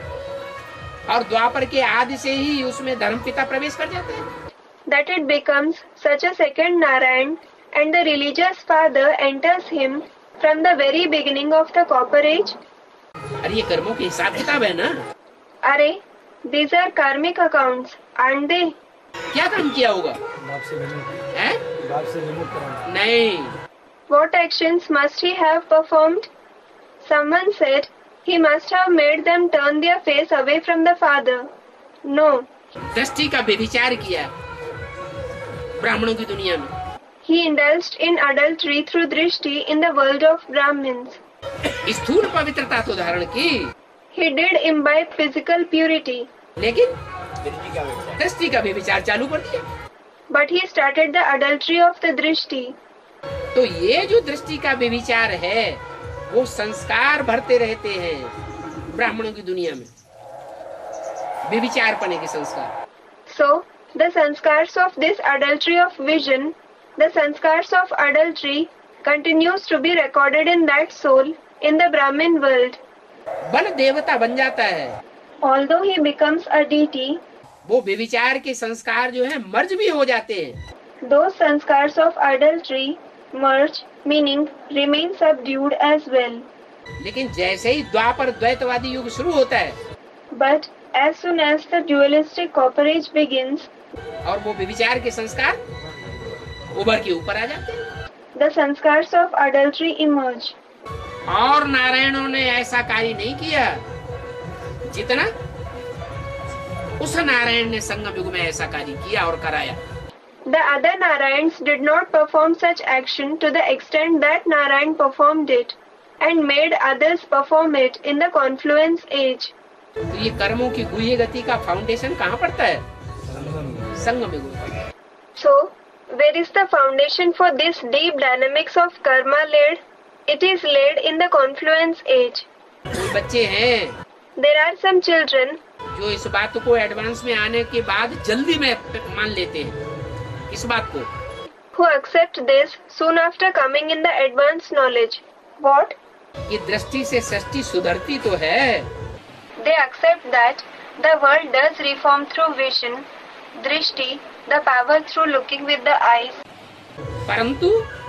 और द्वापर के आदि से ही उसमें धर्मपिता प्रवेश कर जाते हैं। That it becomes such a second Narayan and the religious father enters him from the very beginning of the copper age? अरे ये कर्मों के हिसाब किताब है ना। अरे, these are karmic accounts, aren't they? क्या काम किया होगा? हैं? नहीं। What actions must he have performed? Someone said he must have made them turn their face away from the father. No. दृष्टि का व्यभिचार किया ब्राह्मणों की दुनिया में। He indulged in adultery through drishti in the world of Brahmins. स्थूल पवित्रता तो धारण की। He did imbibe physical purity. लेकिन दृष्टि का व्यभिचार चालू कर दिया। But he started the adultery of the drishti. तो ये जो दृष्टि का व्यभिचार है वो संस्कार भरते रहते हैं ब्राह्मणों की दुनिया में, व्यभिचार पने के संस्कार। So the sanskars of this adultery of vision, the sanskars of adultery continues to be recorded in that soul in the Brahmin world. बल देवता बन जाता है। Although he becomes a deity, वो व्यभिचार के संस्कार जो है मर्ज भी हो जाते हैं। those sanskars of adultery merge, meaning remain subdued as well. लेकिन जैसे ही द्वापर द्वैतवादी युग शुरू होता है, But as soon as the dualistic copper age begins, और वो व्यभिचार के संस्कार उभर के ऊपर आ जाते हैं, the sanskars of adultery emerge. और नारायणों ने ऐसा कार्य नहीं किया जितना उस नारायण ने संगम युग में ऐसा कार्य किया और कराया। The other Narayans did not perform such action to the extent that Narayan performed it and made others perform it in the confluence age. तो ये कर्मों की गुह्य गति का फाउंडेशन कहाँ पड़ता है? संगम युग में। So, where is the foundation for this deep dynamics of karma laid? It is laid in the confluence age. कोई बच्चे हैं There are some children जो इस बात को एडवांस में आने के बाद जल्दी में मान लेते हैं। इस बात को who accept this soon after coming in the advanced knowledge. What? कि दृष्टि से सृष्टि सुधरती तो है। They accept that the world does reform through vision, drishti, the power through looking with the eyes. परंतु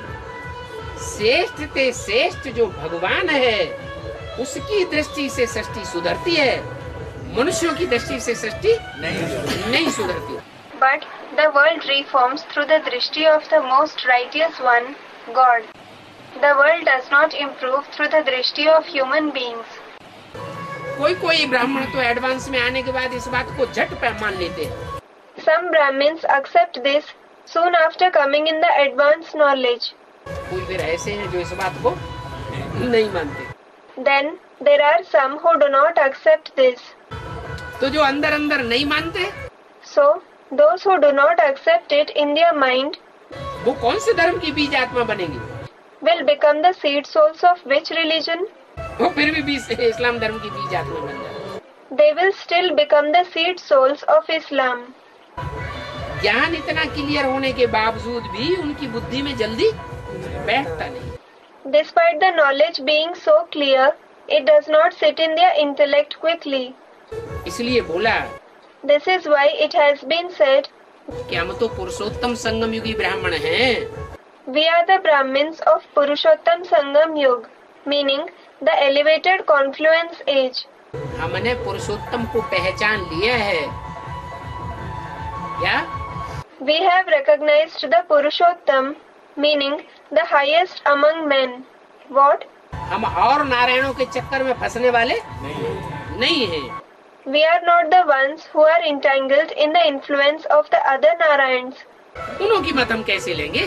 श्रेष्ठ ते श्रेष्ठ जो भगवान है उसकी दृष्टि से सृष्टि सुधरती है, मनुष्यों की दृष्टि से सृष्टि नहीं नहीं सुधरती। But the world reforms through the drishti of the most righteous one, God. The world does not improve through the drishti of human beings. कोई कोई ब्राह्मण तो एडवांस में आने के बाद इस बात को झट पे मान लेते हैं। Some Brahmins accept this soon after coming in the advanced knowledge. कोई फिर ऐसे हैं जो इस बात को नहीं मानते। Then there are some who do not accept this. तो जो अंदर अंदर नहीं मानते, So those who do not accept it in their mind वो कौन से धर्म की बीज आत्मा बनेंगे? will become the seed souls of which religion? वो फिर भी बीज इस्लाम धर्म की बीज आत्मा बन जाए। They will still become the seed souls of Islam. ज्ञान इतना क्लियर होने के बावजूद भी उनकी बुद्धि में जल्दी बैठता नहीं। Despite the knowledge being so clear, it does not sit in their intellect quickly. इसलिए बोला This is why it has been said, कि हम तो पुरुषोत्तम संगम युगी ब्राह्मण हैं। we are the Brahmins of Purushottam Sangam Yug, meaning the elevated confluence age. हमने पुरुषोत्तम को पहचान लिया है। क्या? We have recognized the Purushottam, meaning the highest among men. What? हम और नारायणों के चक्कर में फंसने वाले नहीं, नहीं हैं। We are not the ones who are entangled in the influence of the other Narayans. उन्हों की मत हम कैसे लेंगे,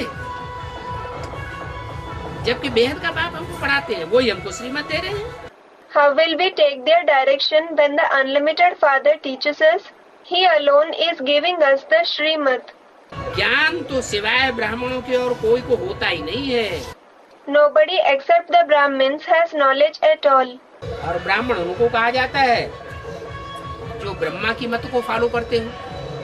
जबकि बेहद का बाप हमको पढ़ाते हैं, वही हमको श्रीमत दे रहे हैं। How will we take their direction when the unlimited Father teaches us? He alone is giving us the Srimad. ज्ञान तो सिवाय ब्राह्मणों के और कोई को होता ही नहीं है। Nobody except the Brahmins has knowledge at all. और ब्राह्मण उनको कहा जाता है जो ब्रह्मा की मत को फॉलो करते हो,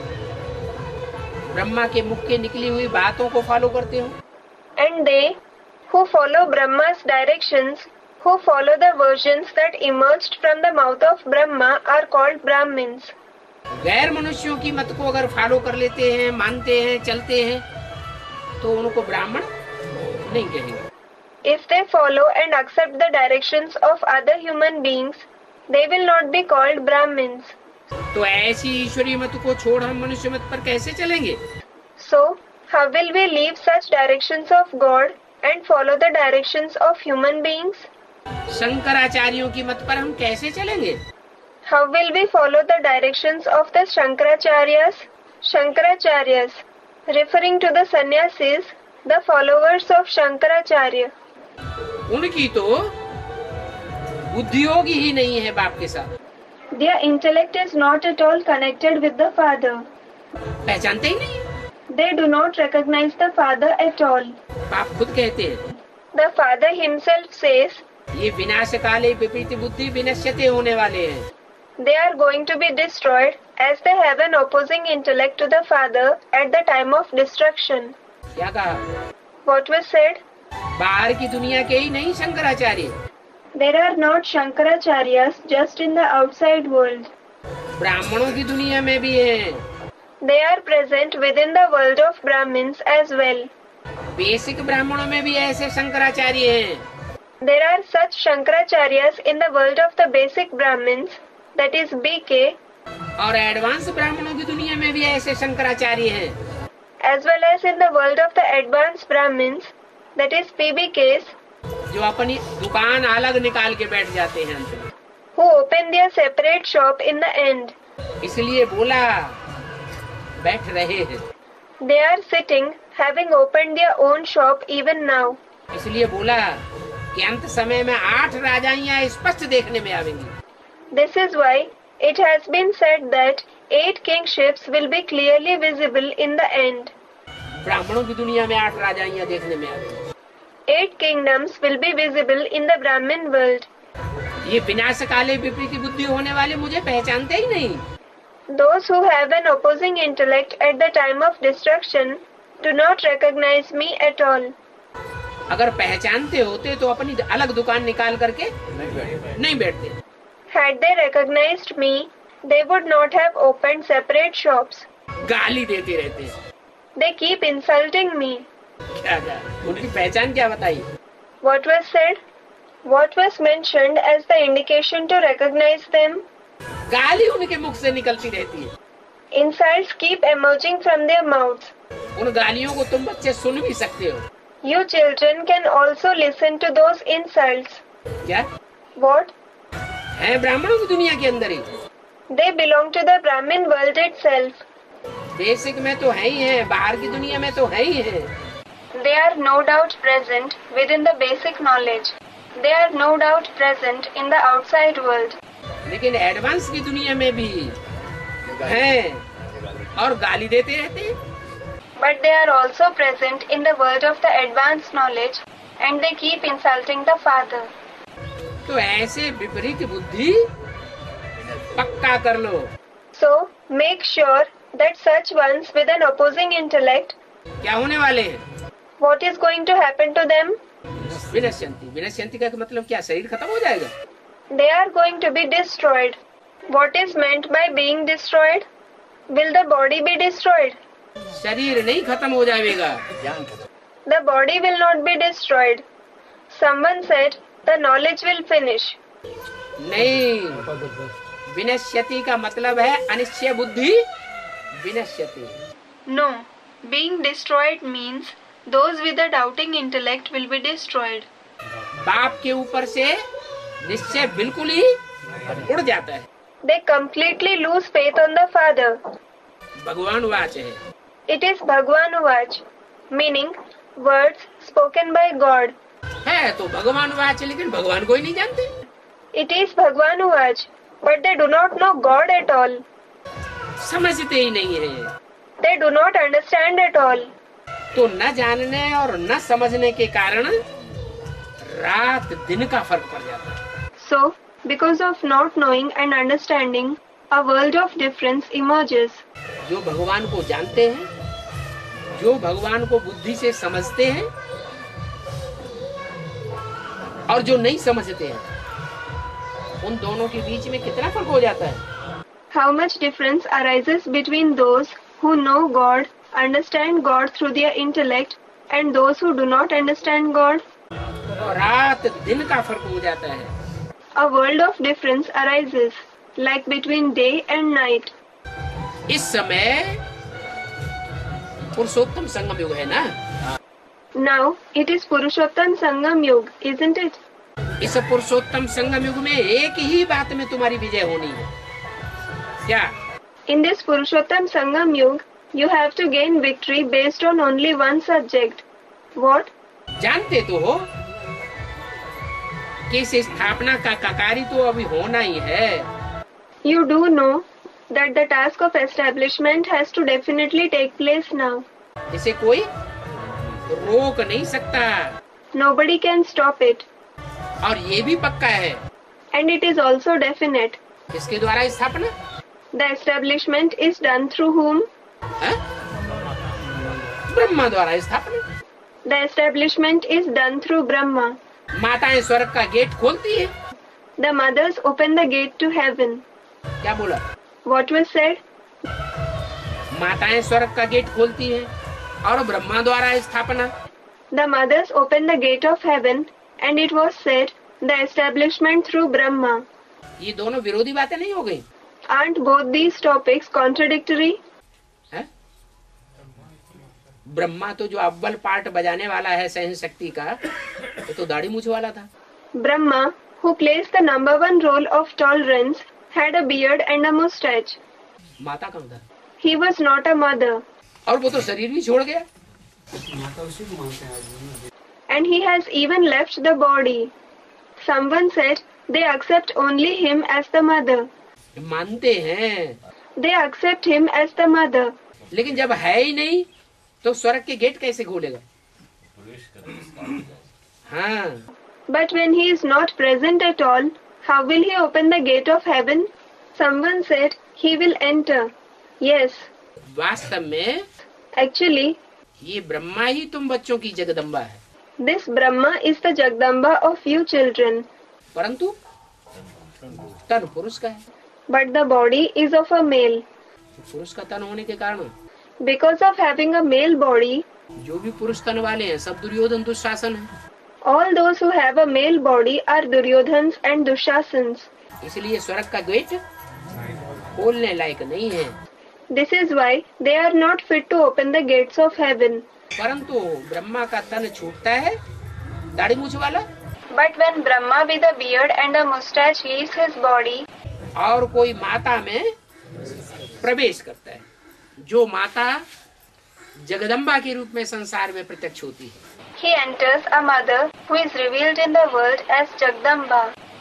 ब्रह्मा के मुख के निकली हुई बातों को फॉलो करते हो। And they who follow Brahma's directions, who follow the versions that emerged from the mouth of Brahma, are called Brahmins. गैर मनुष्यों की मत को अगर फॉलो कर लेते हैं, मानते हैं, चलते हैं, तो उनको ब्राह्मण नहीं कहेंगे। If they follow and accept the directions of other human beings, they will not be called Brahmins. तो ऐसी ईश्वरीय मत को छोड़ हम मनुष्य मत पर कैसे चलेंगे? So, how will we leave such directions of God and follow the directions of human beings? शंकराचार्यों की मत पर हम कैसे चलेंगे? How will we follow the directions of the Shankaracharyas? Shankaracharyas, referring to the sannyasis, the followers of Shankaracharya. उनकी तो बुद्धियोगी ही नहीं है बाप के साथ। Their intellect is not at all connected with the Father. पहचानते ही नहीं। They do not recognize the Father at all. बाप खुद कहते हैं, The Father himself says, ये विनाश काले विपरीत बुद्धि विनश्यते होने वाले हैं। they are going to be destroyed as they have an opposing intellect to the Father at the time of destruction. क्या कहा? What was said? बाहर की दुनिया के ही नहीं Shankaracharya, There are not Shankaracharyas just in the outside world. ब्राह्मणों की दुनिया में भी हैं। They are present within the world of Brahmins as well. Basic ब्राह्मणों में भी ऐसे शंकराचार्य हैं। There are such Shankaracharyas in the world of the basic Brahmins, that is B K, और एडवांस ब्राह्मणों की दुनिया में भी ऐसे शंकराचार्य हैं। as well as in the world of the advanced Brahmins, that is P B Ks, जो अपनी दुकान अलग निकाल के बैठ जाते हैं अंत में। who open their separate shop in the end. इसलिए बोला बैठ रहे हैं, They are sitting, having opened their own shop even now. इसलिए बोला कि अंत समय में आठ राजाइयां स्पष्ट देखने में आवेंगी। This is why it has been said that eight kingships will be clearly visible in the end. ब्राह्मणों की दुनिया में आठ राजाइयां देखने में आवेंगी। Eight kingdoms will be visible in the Brahmin world. ये विनाश काले विपरीत बुद्धि होने वाले मुझे पहचानते ही नहीं। Those who have an opposing intellect at the time of destruction do not recognize me at all. अगर पहचानते होते तो अपनी अलग दुकान निकाल करके नहीं बैठते। Had they recognized me, they would not have opened separate shops. गाली देते रहते हैं। They keep insulting me. क्या क्या उनकी पहचान क्या बताइए? What was said? What was mentioned as the indication to recognize them? गाली उनके मुख से निकलती रहती है। Insults keep emerging from their mouths. उन गालियों को तुम बच्चे सुन भी सकते हो। You children can also listen to those insults. क्या? What? है ब्राह्मणों की दुनिया के अंदर ही। They belong to the Brahmin world itself. Basic में तो है ही है, बाहर की दुनिया में तो है ही है। They are no doubt present within the basic knowledge. They are no doubt present in the outside world. लेकिन एडवांस की दुनिया में भी हैं और गाली देते रहते हैं। But they are also present in the world of the advanced knowledge, and they keep insulting the Father. तो ऐसे विपरीत बुद्धि पक्का कर लो। So make sure that such ones with an opposing intellect क्या होने वाले हैं? What is going to happen to them? विनश्यन्ति। विनश्यन्ति का मतलब क्या, शरीर खत्म हो जाएगा? They are going to be destroyed. What is meant by being destroyed? Will the body be destroyed? शरीर नहीं खत्म हो जाएगा। The body will not be destroyed. Someone said the knowledge will finish. नहीं, विनश्यति का मतलब है अनिश्चय बुद्धि विनश्यति। No, being destroyed means those with a doubting intellect will be destroyed. बाप के ऊपर से निश्चय बिल्कुल ही उड़ जाता है। They completely lose faith on the Father. भगवान वाच है। It is Bhagwan Vach, meaning words spoken by God. है तो भगवान वाच, लेकिन भगवान को ही नहीं जानते। It is Bhagwan Vach, but they do not know God at all. समझते ही नहीं है। They do not understand at all. तो न जानने और न समझने के कारण रात दिन का फर्क पड़ जाता है। So, because of not knowing and understanding, a world of difference emerges. जो भगवान को जानते हैं, जो भगवान को बुद्धि से समझते हैं, और जो नहीं समझते हैं, उन दोनों के बीच में कितना फर्क हो जाता है। How much difference arises between those who know God, understand God through their intellect, and those who do not understand God? और रात दिन का फर्क हो जाता है। A world of difference arises, like between day and night. इस समय पुरुषोत्तम संगम युग है ना? Now it is Purushottam Sangam Yug, isn't it? इस पुरुषोत्तम संगम युग में एक ही बात में तुम्हारी विजय होनी है। क्या? In this Purushottam Sangam Yug, you have to gain victory based on only one subject. What? जानते तो हो कि इस स्थापना का कार्य तो अभी होना ही है। You do know that the task of establishment has to definitely take place now. इसे कोई रोक नहीं सकता। Nobody can stop it. और ये भी पक्का है। And it is also definite. इसके द्वारा स्थापना? The establishment is done through whom? है? ब्रह्मा द्वारा स्थापना। The establishment is done through Brahma. माताएं स्वर्ग का गेट खोलती है। The mothers open the gate to heaven. क्या बोला? What was said? माताएं स्वर्ग का गेट खोलती है और ब्रह्मा द्वारा स्थापना। The mothers open the gate of heaven, and it was said the establishment through Brahma. ये दोनों विरोधी बातें नहीं हो गई? Aren't both these topics contradictory? है? ब्रह्मा तो जो अव्वल पार्ट बजाने वाला है सहन शक्ति का, वो तो दाढ़ी मूछ वाला था। Brahma, who plays the number one role of tolerance, had a beard and a mustache. माता कौन था? He was not a mother. और वो तो शरीर भी छोड़ गया। And he has even left the body. Someone said they accept only him as the mother. मानते हैं। They accept him as the mother. लेकिन जब है ही नहीं तो स्वर्ग के गेट कैसे खोलेगा? हाँ। But when he is not present at all, how will he open the gate of heaven? Someone said he will enter. Yes. वास्तव में Actually, ये ब्रह्मा ही तुम बच्चों की जगदम्बा है। this Brahma is the Jagdamba of you children. परंतु तन पुरुष का है। But the body is of a male. पुरुष का तन होने के कारण Because of having a male body, जो भी पुरुष तन वाले हैं सब दुर्योधन दुशासन है। all those who have a male body are Duryodhans and Dushasans. इसलिए स्वर्ग का गेट खोलने लायक नहीं है। This is why they are not fit to open the gates of heaven. परंतु ब्रह्मा का तन छूटता है, दाढ़ी मूछ वाला, But when Brahma with a beard and a mustache leaves his body, और कोई माता में प्रवेश करता है, जो माता जगदम्बा के रूप में संसार में प्रत्यक्ष होती है। he enters a mother who is revealed in the world as Jagdamba.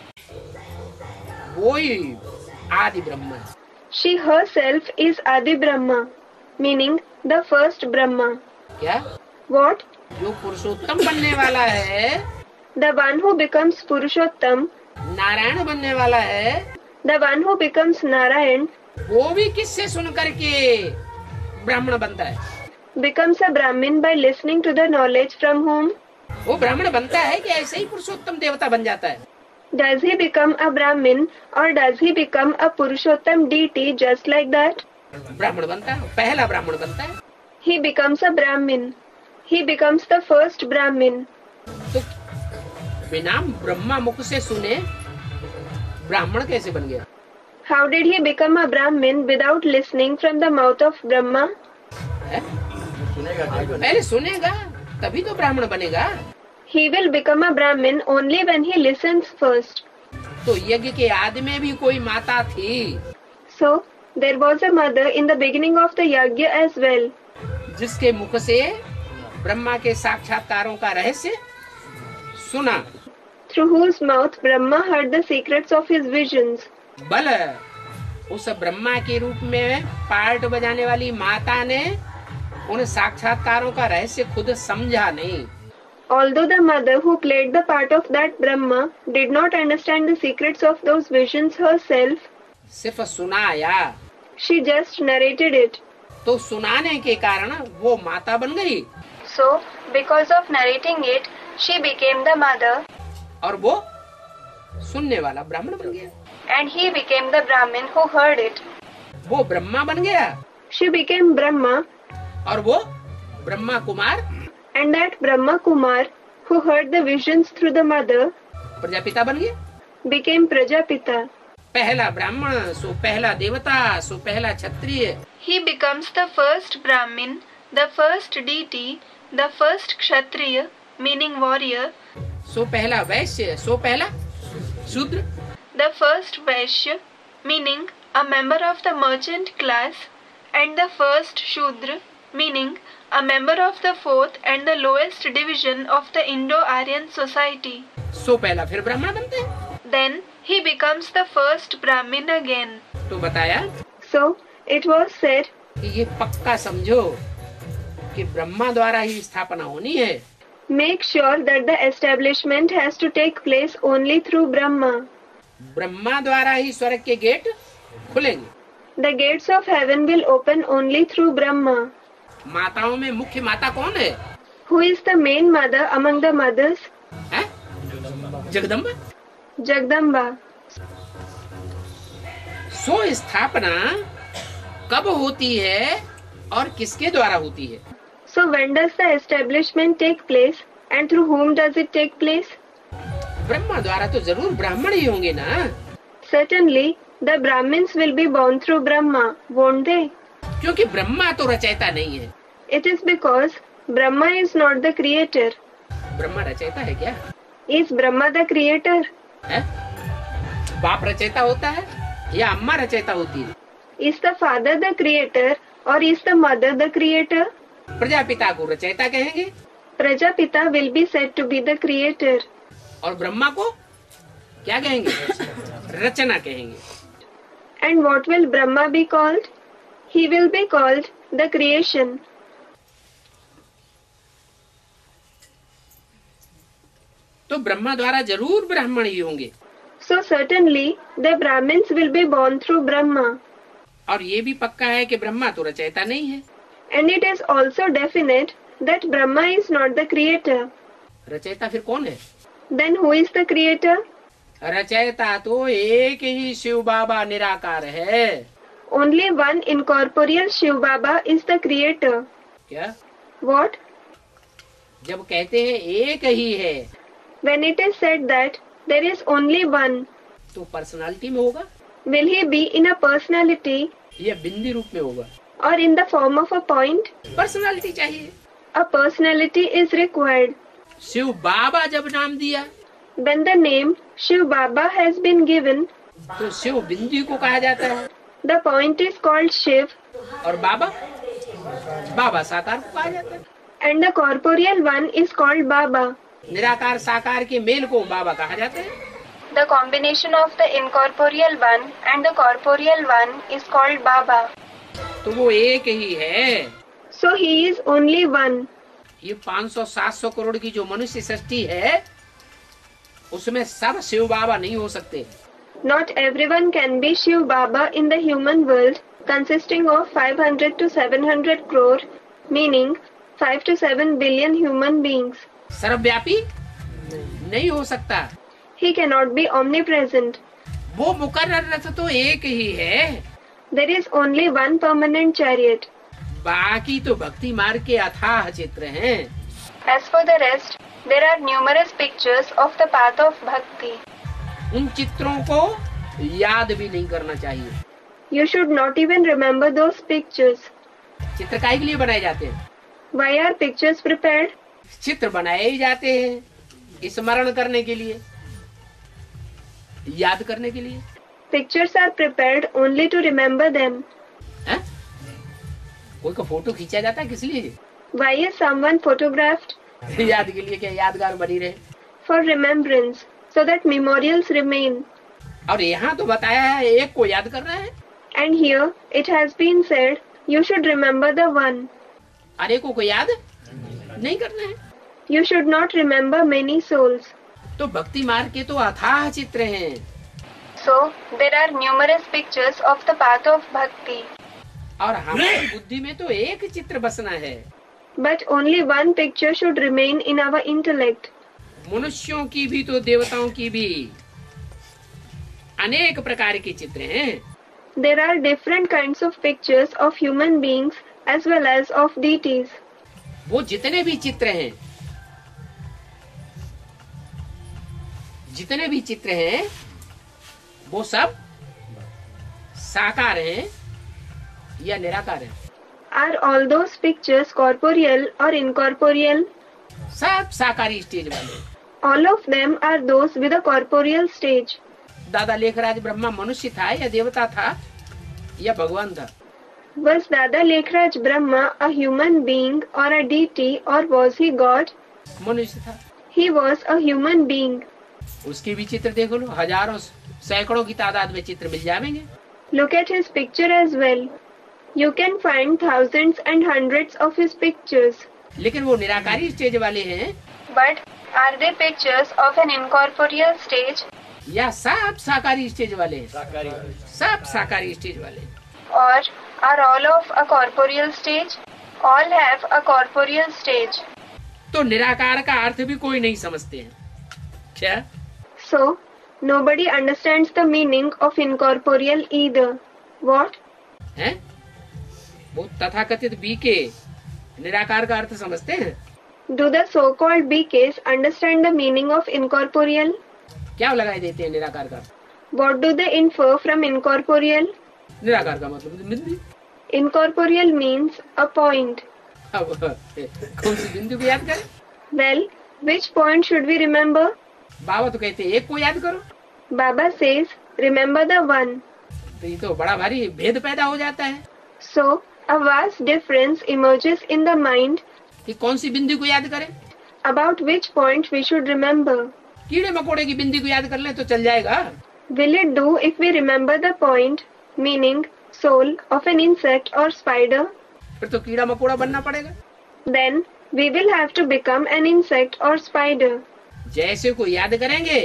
वो ही आदि ब्रह्मा है। She herself is Adi Brahma, meaning the first Brahma. क्या? What? जो पुरुषोत्तम बनने वाला है, The one who becomes Purushottam, Narayan बनने वाला है, the one who becomes Narayan, वो भी किससे सुन करके ब्राह्मण बनता है? becomes a Brahmin by listening to the knowledge from whom? वो ब्राह्मण बनता है कि ऐसे ही पुरुषोत्तम देवता बन जाता है? Does he become a Brahmin or does he become a Purushottam deity just like that? ब्राह्मण बनता है, पहला ब्राह्मण बनता है। He becomes a Brahmin. He becomes the first Brahmin. तो बिना ब्रह्मा मुख से सुने ब्राह्मण कैसे बन गया? How did he become a Brahmin without listening from the mouth of Brahma? है? पहले सुनेगा तभी तो ब्राह्मण बनेगा। He will become a Brahmin only when he listens first. तो यज्ञ के आदि में भी कोई माता थी। So, there was a mother in the beginning of the yajna as well. जिसके मुख से ब्रह्मा के साक्षात्कारों का रहस्य सुना। Through whose mouth Brahma heard the secrets of his visions. बल उस ब्रह्मा के रूप में पार्ट बजाने वाली माता ने उन साक्षात्कारों का रहस्य खुद समझा नहीं। Although the mother who played the part of that Brahma did not understand the secrets of those visions herself, सिर्फ सुनाया। she just narrated it. तो सुनाने के कारण वो माता बन गई। So, because of narrating it, she became the mother. और वो सुनने वाला ब्राह्मण बन गया। And he became the Brahmin who heard it. वो ब्रह्मा बन गया। She became Brahma. और वो Brahma Kumar. And that Brahma Kumar, who heard the visions through the mother, Prajapita बन गया। became Prajapita. पहला ब्राह्मण सो पहला देवता सो पहला क्षत्रिय। He becomes the first Brahmin, the first deity, the first Kshatriya, meaning warrior, सो पहला वैश्य सो पहला शूद्र। the first Vaishya, meaning a member of the merchant class, and the first Shudra, meaning a member of the fourth and the lowest division of the Indo-Aryan society. सो पहला फिर ब्राह्मण बनते हैं। Then he becomes the first Brahmin again. तो बताया So it was said, कि ये पक्का समझो कि ब्रह्मा द्वारा ही स्थापना होनी है। make sure that the establishment has to take place only through Brahma. Brahma द्वारा ही स्वर्ग के गेट खुलेंगे। The gates of heaven will open only through Brahma. माताओं में मुख्य माता कौन है? Who is the main mother among the mothers? है? जगदम्बा। Jagdamba. सो स्थापना कब होती है और किसके द्वारा होती है? So when does the establishment take place and through whom does it take place? Brahma द्वारा तो जरूर ब्राह्मण ही होंगे ना। Certainly, the Brahmins will be born through Brahma, won't they? क्योंकि ब्रह्मा तो रचयिता नहीं है। It is because Brahma is not the creator. Brahma रचयिता है क्या? Is Brahma the creator? है? बाप रचयिता होता है या अम्मा रचयिता होती है? Is the father the creator or is the mother the creator? Prajapita को रचयिता कहेंगे। Prajapita will be said to be the creator. और ब्रह्मा को क्या कहेंगे? रचना कहेंगे। And what will Brahma be called? He will be called the creation. तो ब्रह्मा द्वारा जरूर ब्राह्मण ही होंगे। So certainly the Brahmins will be born through Brahma. और ये भी पक्का है कि ब्रह्मा तो रचयिता नहीं है। And it is also definite that Brahma is not the creator. रचयिता फिर कौन है? Then who is the creator? रचयिता तो एक ही शिव बाबा निराकार है। Only one incorporeal Shiv Baba is the creator. क्या? What? जब कहते हैं एक ही है When it is said that there is only one, तो पर्सनालिटी में होगा will he be in a personality या बिंदी रूप में होगा? or in the form of a point? Personality चाहिए। A personality is required. Shiv Baba जब नाम दिया When the name Shiv Baba has been given, तो शिव बिंदी को कहा जाता है the point is called Shiv और बाबा बाबा साकार को कहा जाता है। and the corporeal one is called Baba. निराकार साकार के मेल को बाबा कहा जाता है। The combination of the incorporeal one and the corporeal one is called Baba. तो वो एक ही है। So he is only one. ये पाँच सौ सात सौ करोड़ की जो मनुष्य सृष्टि है उसमें सब शिव बाबा नहीं हो सकते। Not everyone can be Shiv Baba in the human world, consisting of five hundred to seven hundred crore. meaning five to seven billion human beings. सर्वव्यापी नहीं हो सकता। He cannot be omnipresent. वो मुकर्रर रथ तो एक ही है। There is only one permanent chariot. बाकी तो भक्ति मार्ग के अथाह चित्र हैं। As for the rest, there are numerous pictures of the path of bhakti. उन चित्रों को याद भी नहीं करना चाहिए। You should not even remember those pictures. चित्र काहे के लिए बनाए जाते हैं? Why are pictures prepared? चित्र बनाए ही जाते हैं स्मरण करने के लिए, याद करने के लिए। Pictures are prepared only to remember them. है? कोई का फोटो खींचा जाता है किस लिए? Why is someone photographed? याद के लिए, क्या यादगार बनी रहे। For remembrance, so that memorials remain. और यहाँ तो बताया है एक को याद करना है। And here it has been said, you should remember the one. अनेकों को याद नहीं करना है। You should not remember many souls. तो भक्ति मार्ग के तो अथाह चित्र हैं। So there are numerous pictures of the path of bhakti. और हमारी बुद्धि में तो एक चित्र बसना है। But only one picture should remain in our intellect. मनुष्यों की भी तो देवताओं की भी अनेक प्रकार के चित्र हैं। There are different kinds of pictures of human beings as well as of deities. वो जितने भी चित्र हैं, जितने भी चित्र हैं, वो सब साकार हैं या निराकार हैं? Are all those pictures corporeal or incorporeal? सब साकारी स्टेज वाले। All of them are those with a corporeal stage. दादा लेखराज ब्रह्मा मनुष्य था या देवता था या भगवान था? Was Dada Lekhraj Brahma a human being or a deity, or was he God? मनुष्य था। He was a human being. उसके भी चित्र देख लो, हजारों सैकड़ों की तादाद में चित्र मिल जाएंगे। Look at his picture as well. You can find thousands and hundreds of his pictures. लेकिन वो निराकारी स्टेज वाले हैं But are they pictures of an incorporeal stage, या सब साकारी स्टेज वाले हैं? सब साकारी स्टेज वाले हैं। or are all of a corporeal stage? All have a corporeal stage. तो निराकार का अर्थ भी कोई नहीं समझते हैं क्या? So nobody understands the meaning of incorporeal either. What? हैं? वो तथाकथित बी के निराकार का अर्थ समझते हैं? Do the so-called B Ks understand the meaning of incorporeal? क्या लगाए देते हैं निराकार का? What do they infer from incorporeal? निराकार का मतलब बिंदु। Incorporeal means a point. अब कौन सी बिंदु को याद करें? Well, which point should we remember? बाबा तो कहते हैं एक को याद करो। Baba says, remember the one. तो ये तो बड़ा भारी भेद पैदा हो जाता है So, a vast difference emerges in the mind कि कौन सी बिंदु को याद करें। about which point we should remember. कीड़े मकोड़े की बिंदु को याद कर लें तो चल जाएगा। Will it do if we remember the point, meaning soul, of an insect or spider? फिर तो कीड़ा मकोड़ा बनना पड़ेगा। Then we will have to become an insect or spider. जैसे को याद करेंगे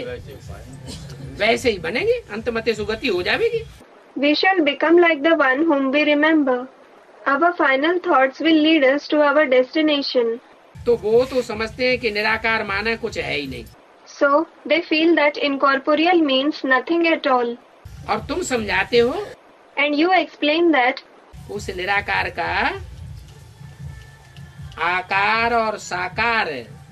वैसे ही बनेंगे, अंत मते सुगति हो जाएगी। We shall become like the one whom we remember. Our final thoughts will lead us to our destination. तो वो तो समझते हैं कि निराकार माना कुछ है ही नहीं। So they feel that incorporeal means nothing at all. और तुम समझाते हो And you explain that उस निराकार का आकार और साकार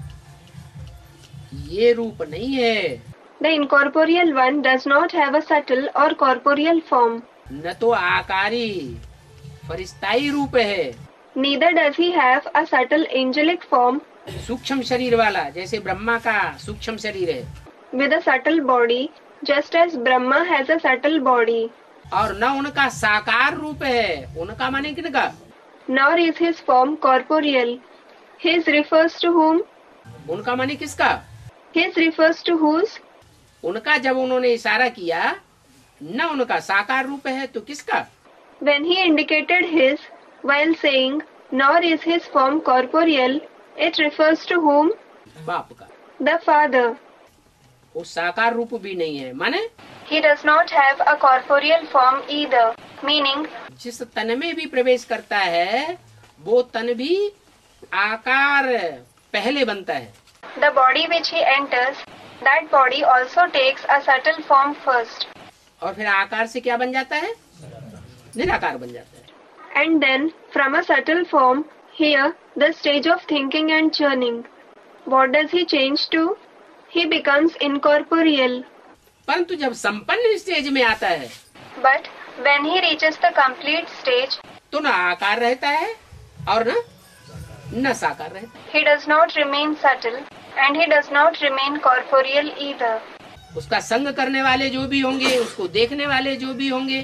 ये रूप नहीं है। the incorporeal one does not have a subtle or corporeal form. न तो आकारी फरिश्ताई रूप है, Neither does he have a subtle angelic form सूक्ष्म शरीर वाला जैसे ब्रह्मा का सूक्ष्म शरीर है, with a subtle body, just as Brahma has a subtle body. और न उनका साकार रूप है। उनका माने किनका? Nor is his form corporeal. His refers to whom? उनका माने किसका? His refers to whose? उनका जब उन्होंने इशारा किया न उनका साकार रूप है तो किसका? When he indicated his, while saying, nor is his form corporeal, it refers to whom? बाप का। The Father. वो साकार रूप भी नहीं है, माने He does not have a corporeal form either, meaning जिस तन में भी प्रवेश करता है वो तन भी आकार पहले बनता है। The body which he enters, that body also takes a subtle form first. और फिर आकार से क्या बन जाता है? निराकार बन जाता है। And then, from a subtle form, here, the stage of thinking and churning. What does he change to? He becomes incorporeal. परंतु जब संपन्न स्टेज में आता है, But when he reaches the complete stage, तो न आकार रहता है और न न साकार रहता है। he does not remain subtle and he does not remain corporeal either. उसका संग करने वाले जो भी होंगे, उसको देखने वाले जो भी होंगे,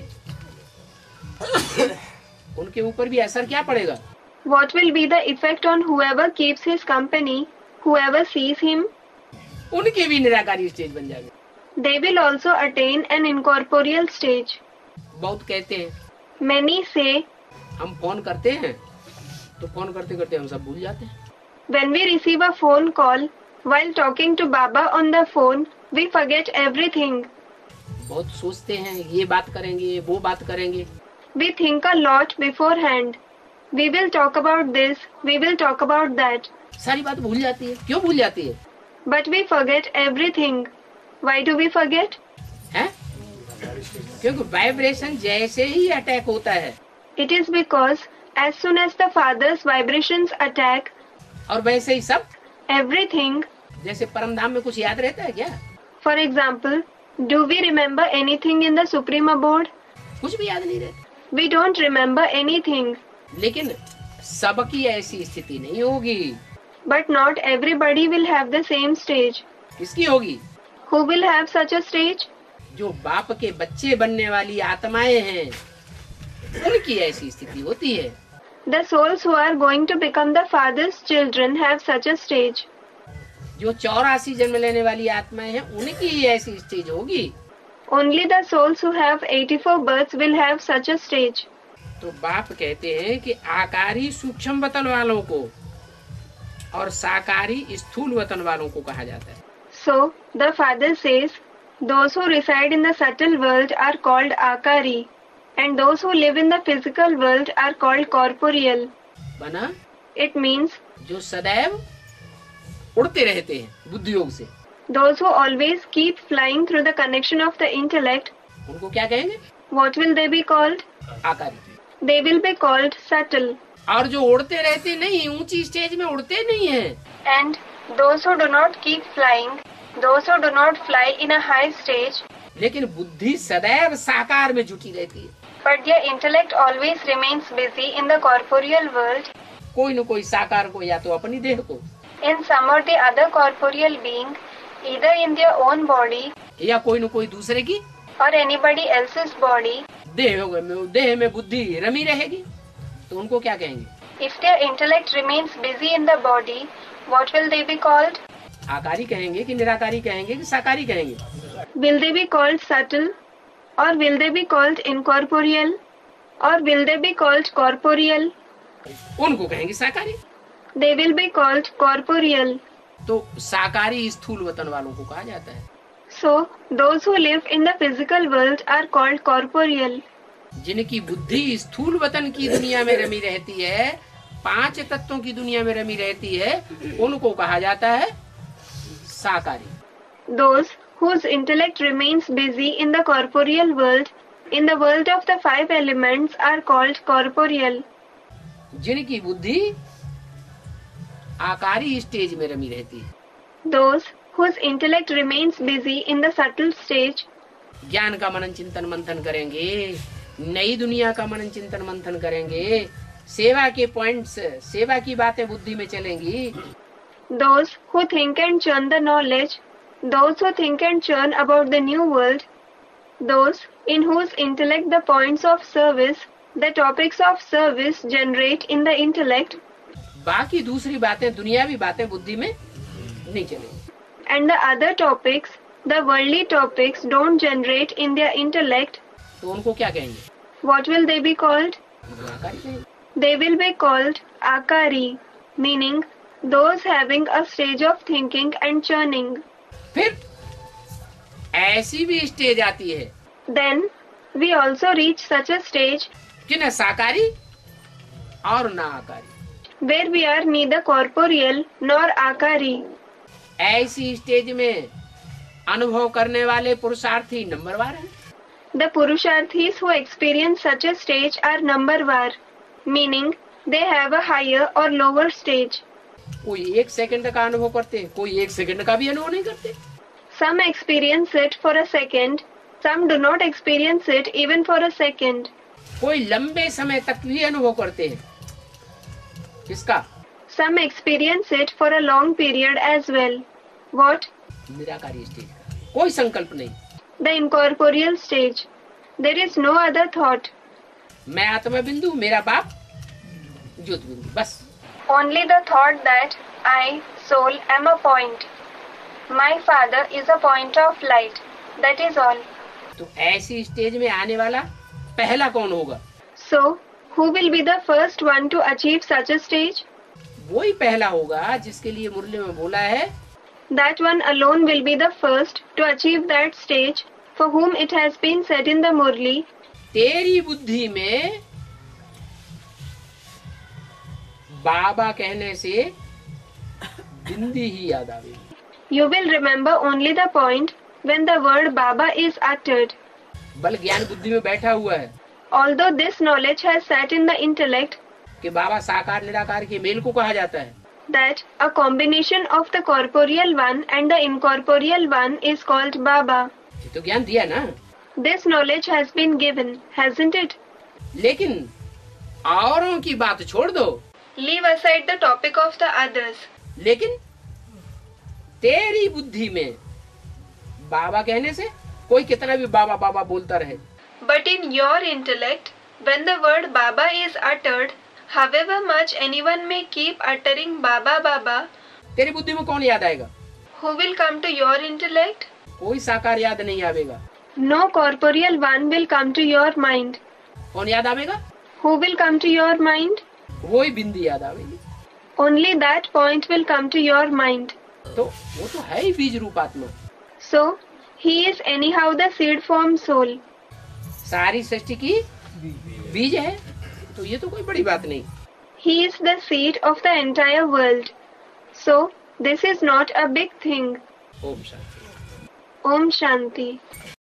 उनके ऊपर भी असर क्या पड़ेगा? What will be the effect on whoever keeps his company, whoever sees him? उनके भी निराकारी स्टेज बन जाएंगे। They will also attain an incorporeal stage. बहुत कहते हैं, Many say, हम फोन करते हैं तो फोन करते करते हम सब भूल जाते हैं। when we receive a phone call, while talking to Baba on the phone, we forget everything. बहुत सोचते हैं, ये बात करेंगे, वो बात करेंगे। We think a lot beforehand. We will talk about this, we will talk about that. सारी बात भूल जाती है। क्यों भूल जाती है? But we forget everything. Why do we forget? हैं? क्योंकि वाइब्रेशन जैसे ही अटैक होता है, It is because as soon as the father's vibrations attack, और वैसे ही सब, everything, जैसे परम धाम में कुछ याद रहता है क्या? for example, do we remember anything in the Supreme Abode? कुछ भी याद नहीं रहता। We don't remember anything. लेकिन सबकी ऐसी स्थिति नहीं होगी। But not everybody will have the same stage. किसकी होगी? Who will have such a stage? जो बाप के बच्चे बनने वाली आत्माएं हैं, उनकी ऐसी स्थिति होती है। The souls who are going to become the father's children have such a stage. जो चौरासी जन्म लेने वाली आत्माएं हैं, उनकी ही ऐसी स्टेज होगी। Only the souls who have eighty-four births will have such a stage. तो बाप कहते हैं कि आकारी सूक्ष्म वतन वालों को और साकारी स्थूल वतन वालों को कहा जाता है। So, the father says, those who reside in the subtle world are called Akari, and those who live in the physical world are called corporeal. बना It means, जो सदैव उड़ते रहते हैं बुद्धि योग से, those who always keep flying through the connection of the intellect, उनको क्या कहेंगे? what will they be called? आकारी। They will be called subtle. और जो उड़ते रहते नहीं, ऊंची स्टेज में उड़ते नहीं हैं, And those who do not keep flying, those who do not fly in a high stage, लेकिन बुद्धि सदैव साकार में जुटी रहती है। but their intellect always remains busy in the corporeal world, कोई न कोई साकार को, या तो अपनी देह को, in some or the other corporeal being, either in their own body या कोई न कोई दूसरे की or anybody else's body. देह में देह में बुद्धि रमी रहेगी, तो उनको क्या कहेंगे? If their intellect remains busy in the body, what will they be called? आकारी कहेंगे कि निराकारी कहेंगे कि साकारी कहेंगे? Will they be called subtle, or will they be called incorporeal, or will they be called corporeal? उनको कहेंगे साकारी। They will be called corporeal. तो साकारी स्थूल वतन वालों को कहा जाता है। So, those who live in the physical world are called corporeal. जिनकी बुद्धि स्थूल वतन की दुनिया में रमी रहती है, पांच तत्वों की दुनिया में रमी रहती है, उनको कहा जाता है साकारी। Those whose intellect remains busy in the corporeal world, in the world of the five elements, are called corporeal. जिनकी बुद्धि आकारी स्टेज में रमी रहती है, Those whose intellect remains busy in the subtle stage, ज्ञान का मनन चिंतन मंथन करेंगे, नई दुनिया का मनन चिंतन मंथन करेंगे, सेवा के पॉइंट्स, सेवा की बातें बुद्धि में चलेंगी। those who think and churn the knowledge, those who think and churn about the new world, those in whose intellect the points of service, the topics of service generate in the intellect, बाकी दूसरी बातें, दुनियावी बातें बुद्धि में नहीं चलेंगी। and the other topics, the worldly topics, don't generate in their intellect, तो उनको क्या कहेंगे? what will they be called? आकारी कहेंगे। They will be called Akari, meaning those having a stage of thinking and churning. फिर ऐसी भी स्टेज आती है Then we also reach such a stage कि न साकारी और ना आकारी, where we are neither corporeal nor akari. ऐसी स्टेज में अनुभव करने वाले पुरुषार्थी नंबरवार हैं। The Purusharthis who experience such a stage are numbervar, meaning they have a higher or lower stage. कोई एक सेकंड का अनुभव करते हैं, कोई एक सेकंड का भी अनुभव नहीं करते। Some experience it for a second, some do not experience it even for a second. कोई लंबे समय तक भी अनुभव करते हैं। किसका? Some experience it for a long period as well. What? निराकारी स्टेज का कोई संकल्प नहीं। The incorporeal stage. There is no other thought. मैं आत्मा बिंदु, मेरा बाप ज्योत बिंदु, बस। Only the thought that I, soul, am a point. My father is a point of light. That is all. तो ऐसी स्टेज में आने वाला पहला कौन होगा? So, who will be the first one to achieve such a stage? वही पहला होगा जिसके लिए मुरली में बोला है, That one alone will be the first to achieve that stage, for whom it has been said in the Murli, तेरी बुद्धि में बाबा कहने से बिंदी ही याद आवेगी। you will remember only the point when the word Baba is uttered. बल ज्ञान बुद्धि में बैठा हुआ है Although this knowledge has sat in the intellect, कि बाबा साकार निराकार के मेल को कहा जाता है। that a combination of the corporeal one and the incorporeal one is called Baba. ये तो ज्ञान दिया ना। This knowledge has been given, hasn't it? लेकिन औरों की बात छोड़ दो, Leave aside the topic of the others. लेकिन तेरी बुद्धि में बाबा कहने से कोई कितना भी बाबा बाबा बोलता रहे, But in your intellect, when the word Baba is uttered, however much anyone may keep uttering Baba Baba, तेरी बुद्धि में कौन याद आएगा? who will come to your intellect? कोई साकार याद नहीं आवेगा। No corporeal one will come to your mind. कौन याद आवेगा? Who will come to your mind? वही बिंदी याद आवेगी। Only that point will come to your mind. तो वो तो है ही बीज रूप आत्मा। So, he is anyhow the seed form soul. सारी सृष्टि की बीज है, तो ये तो कोई बड़ी बात नहीं। He is the seed of the entire world. So, this is not a big thing. Om Shanti. Om Shanti.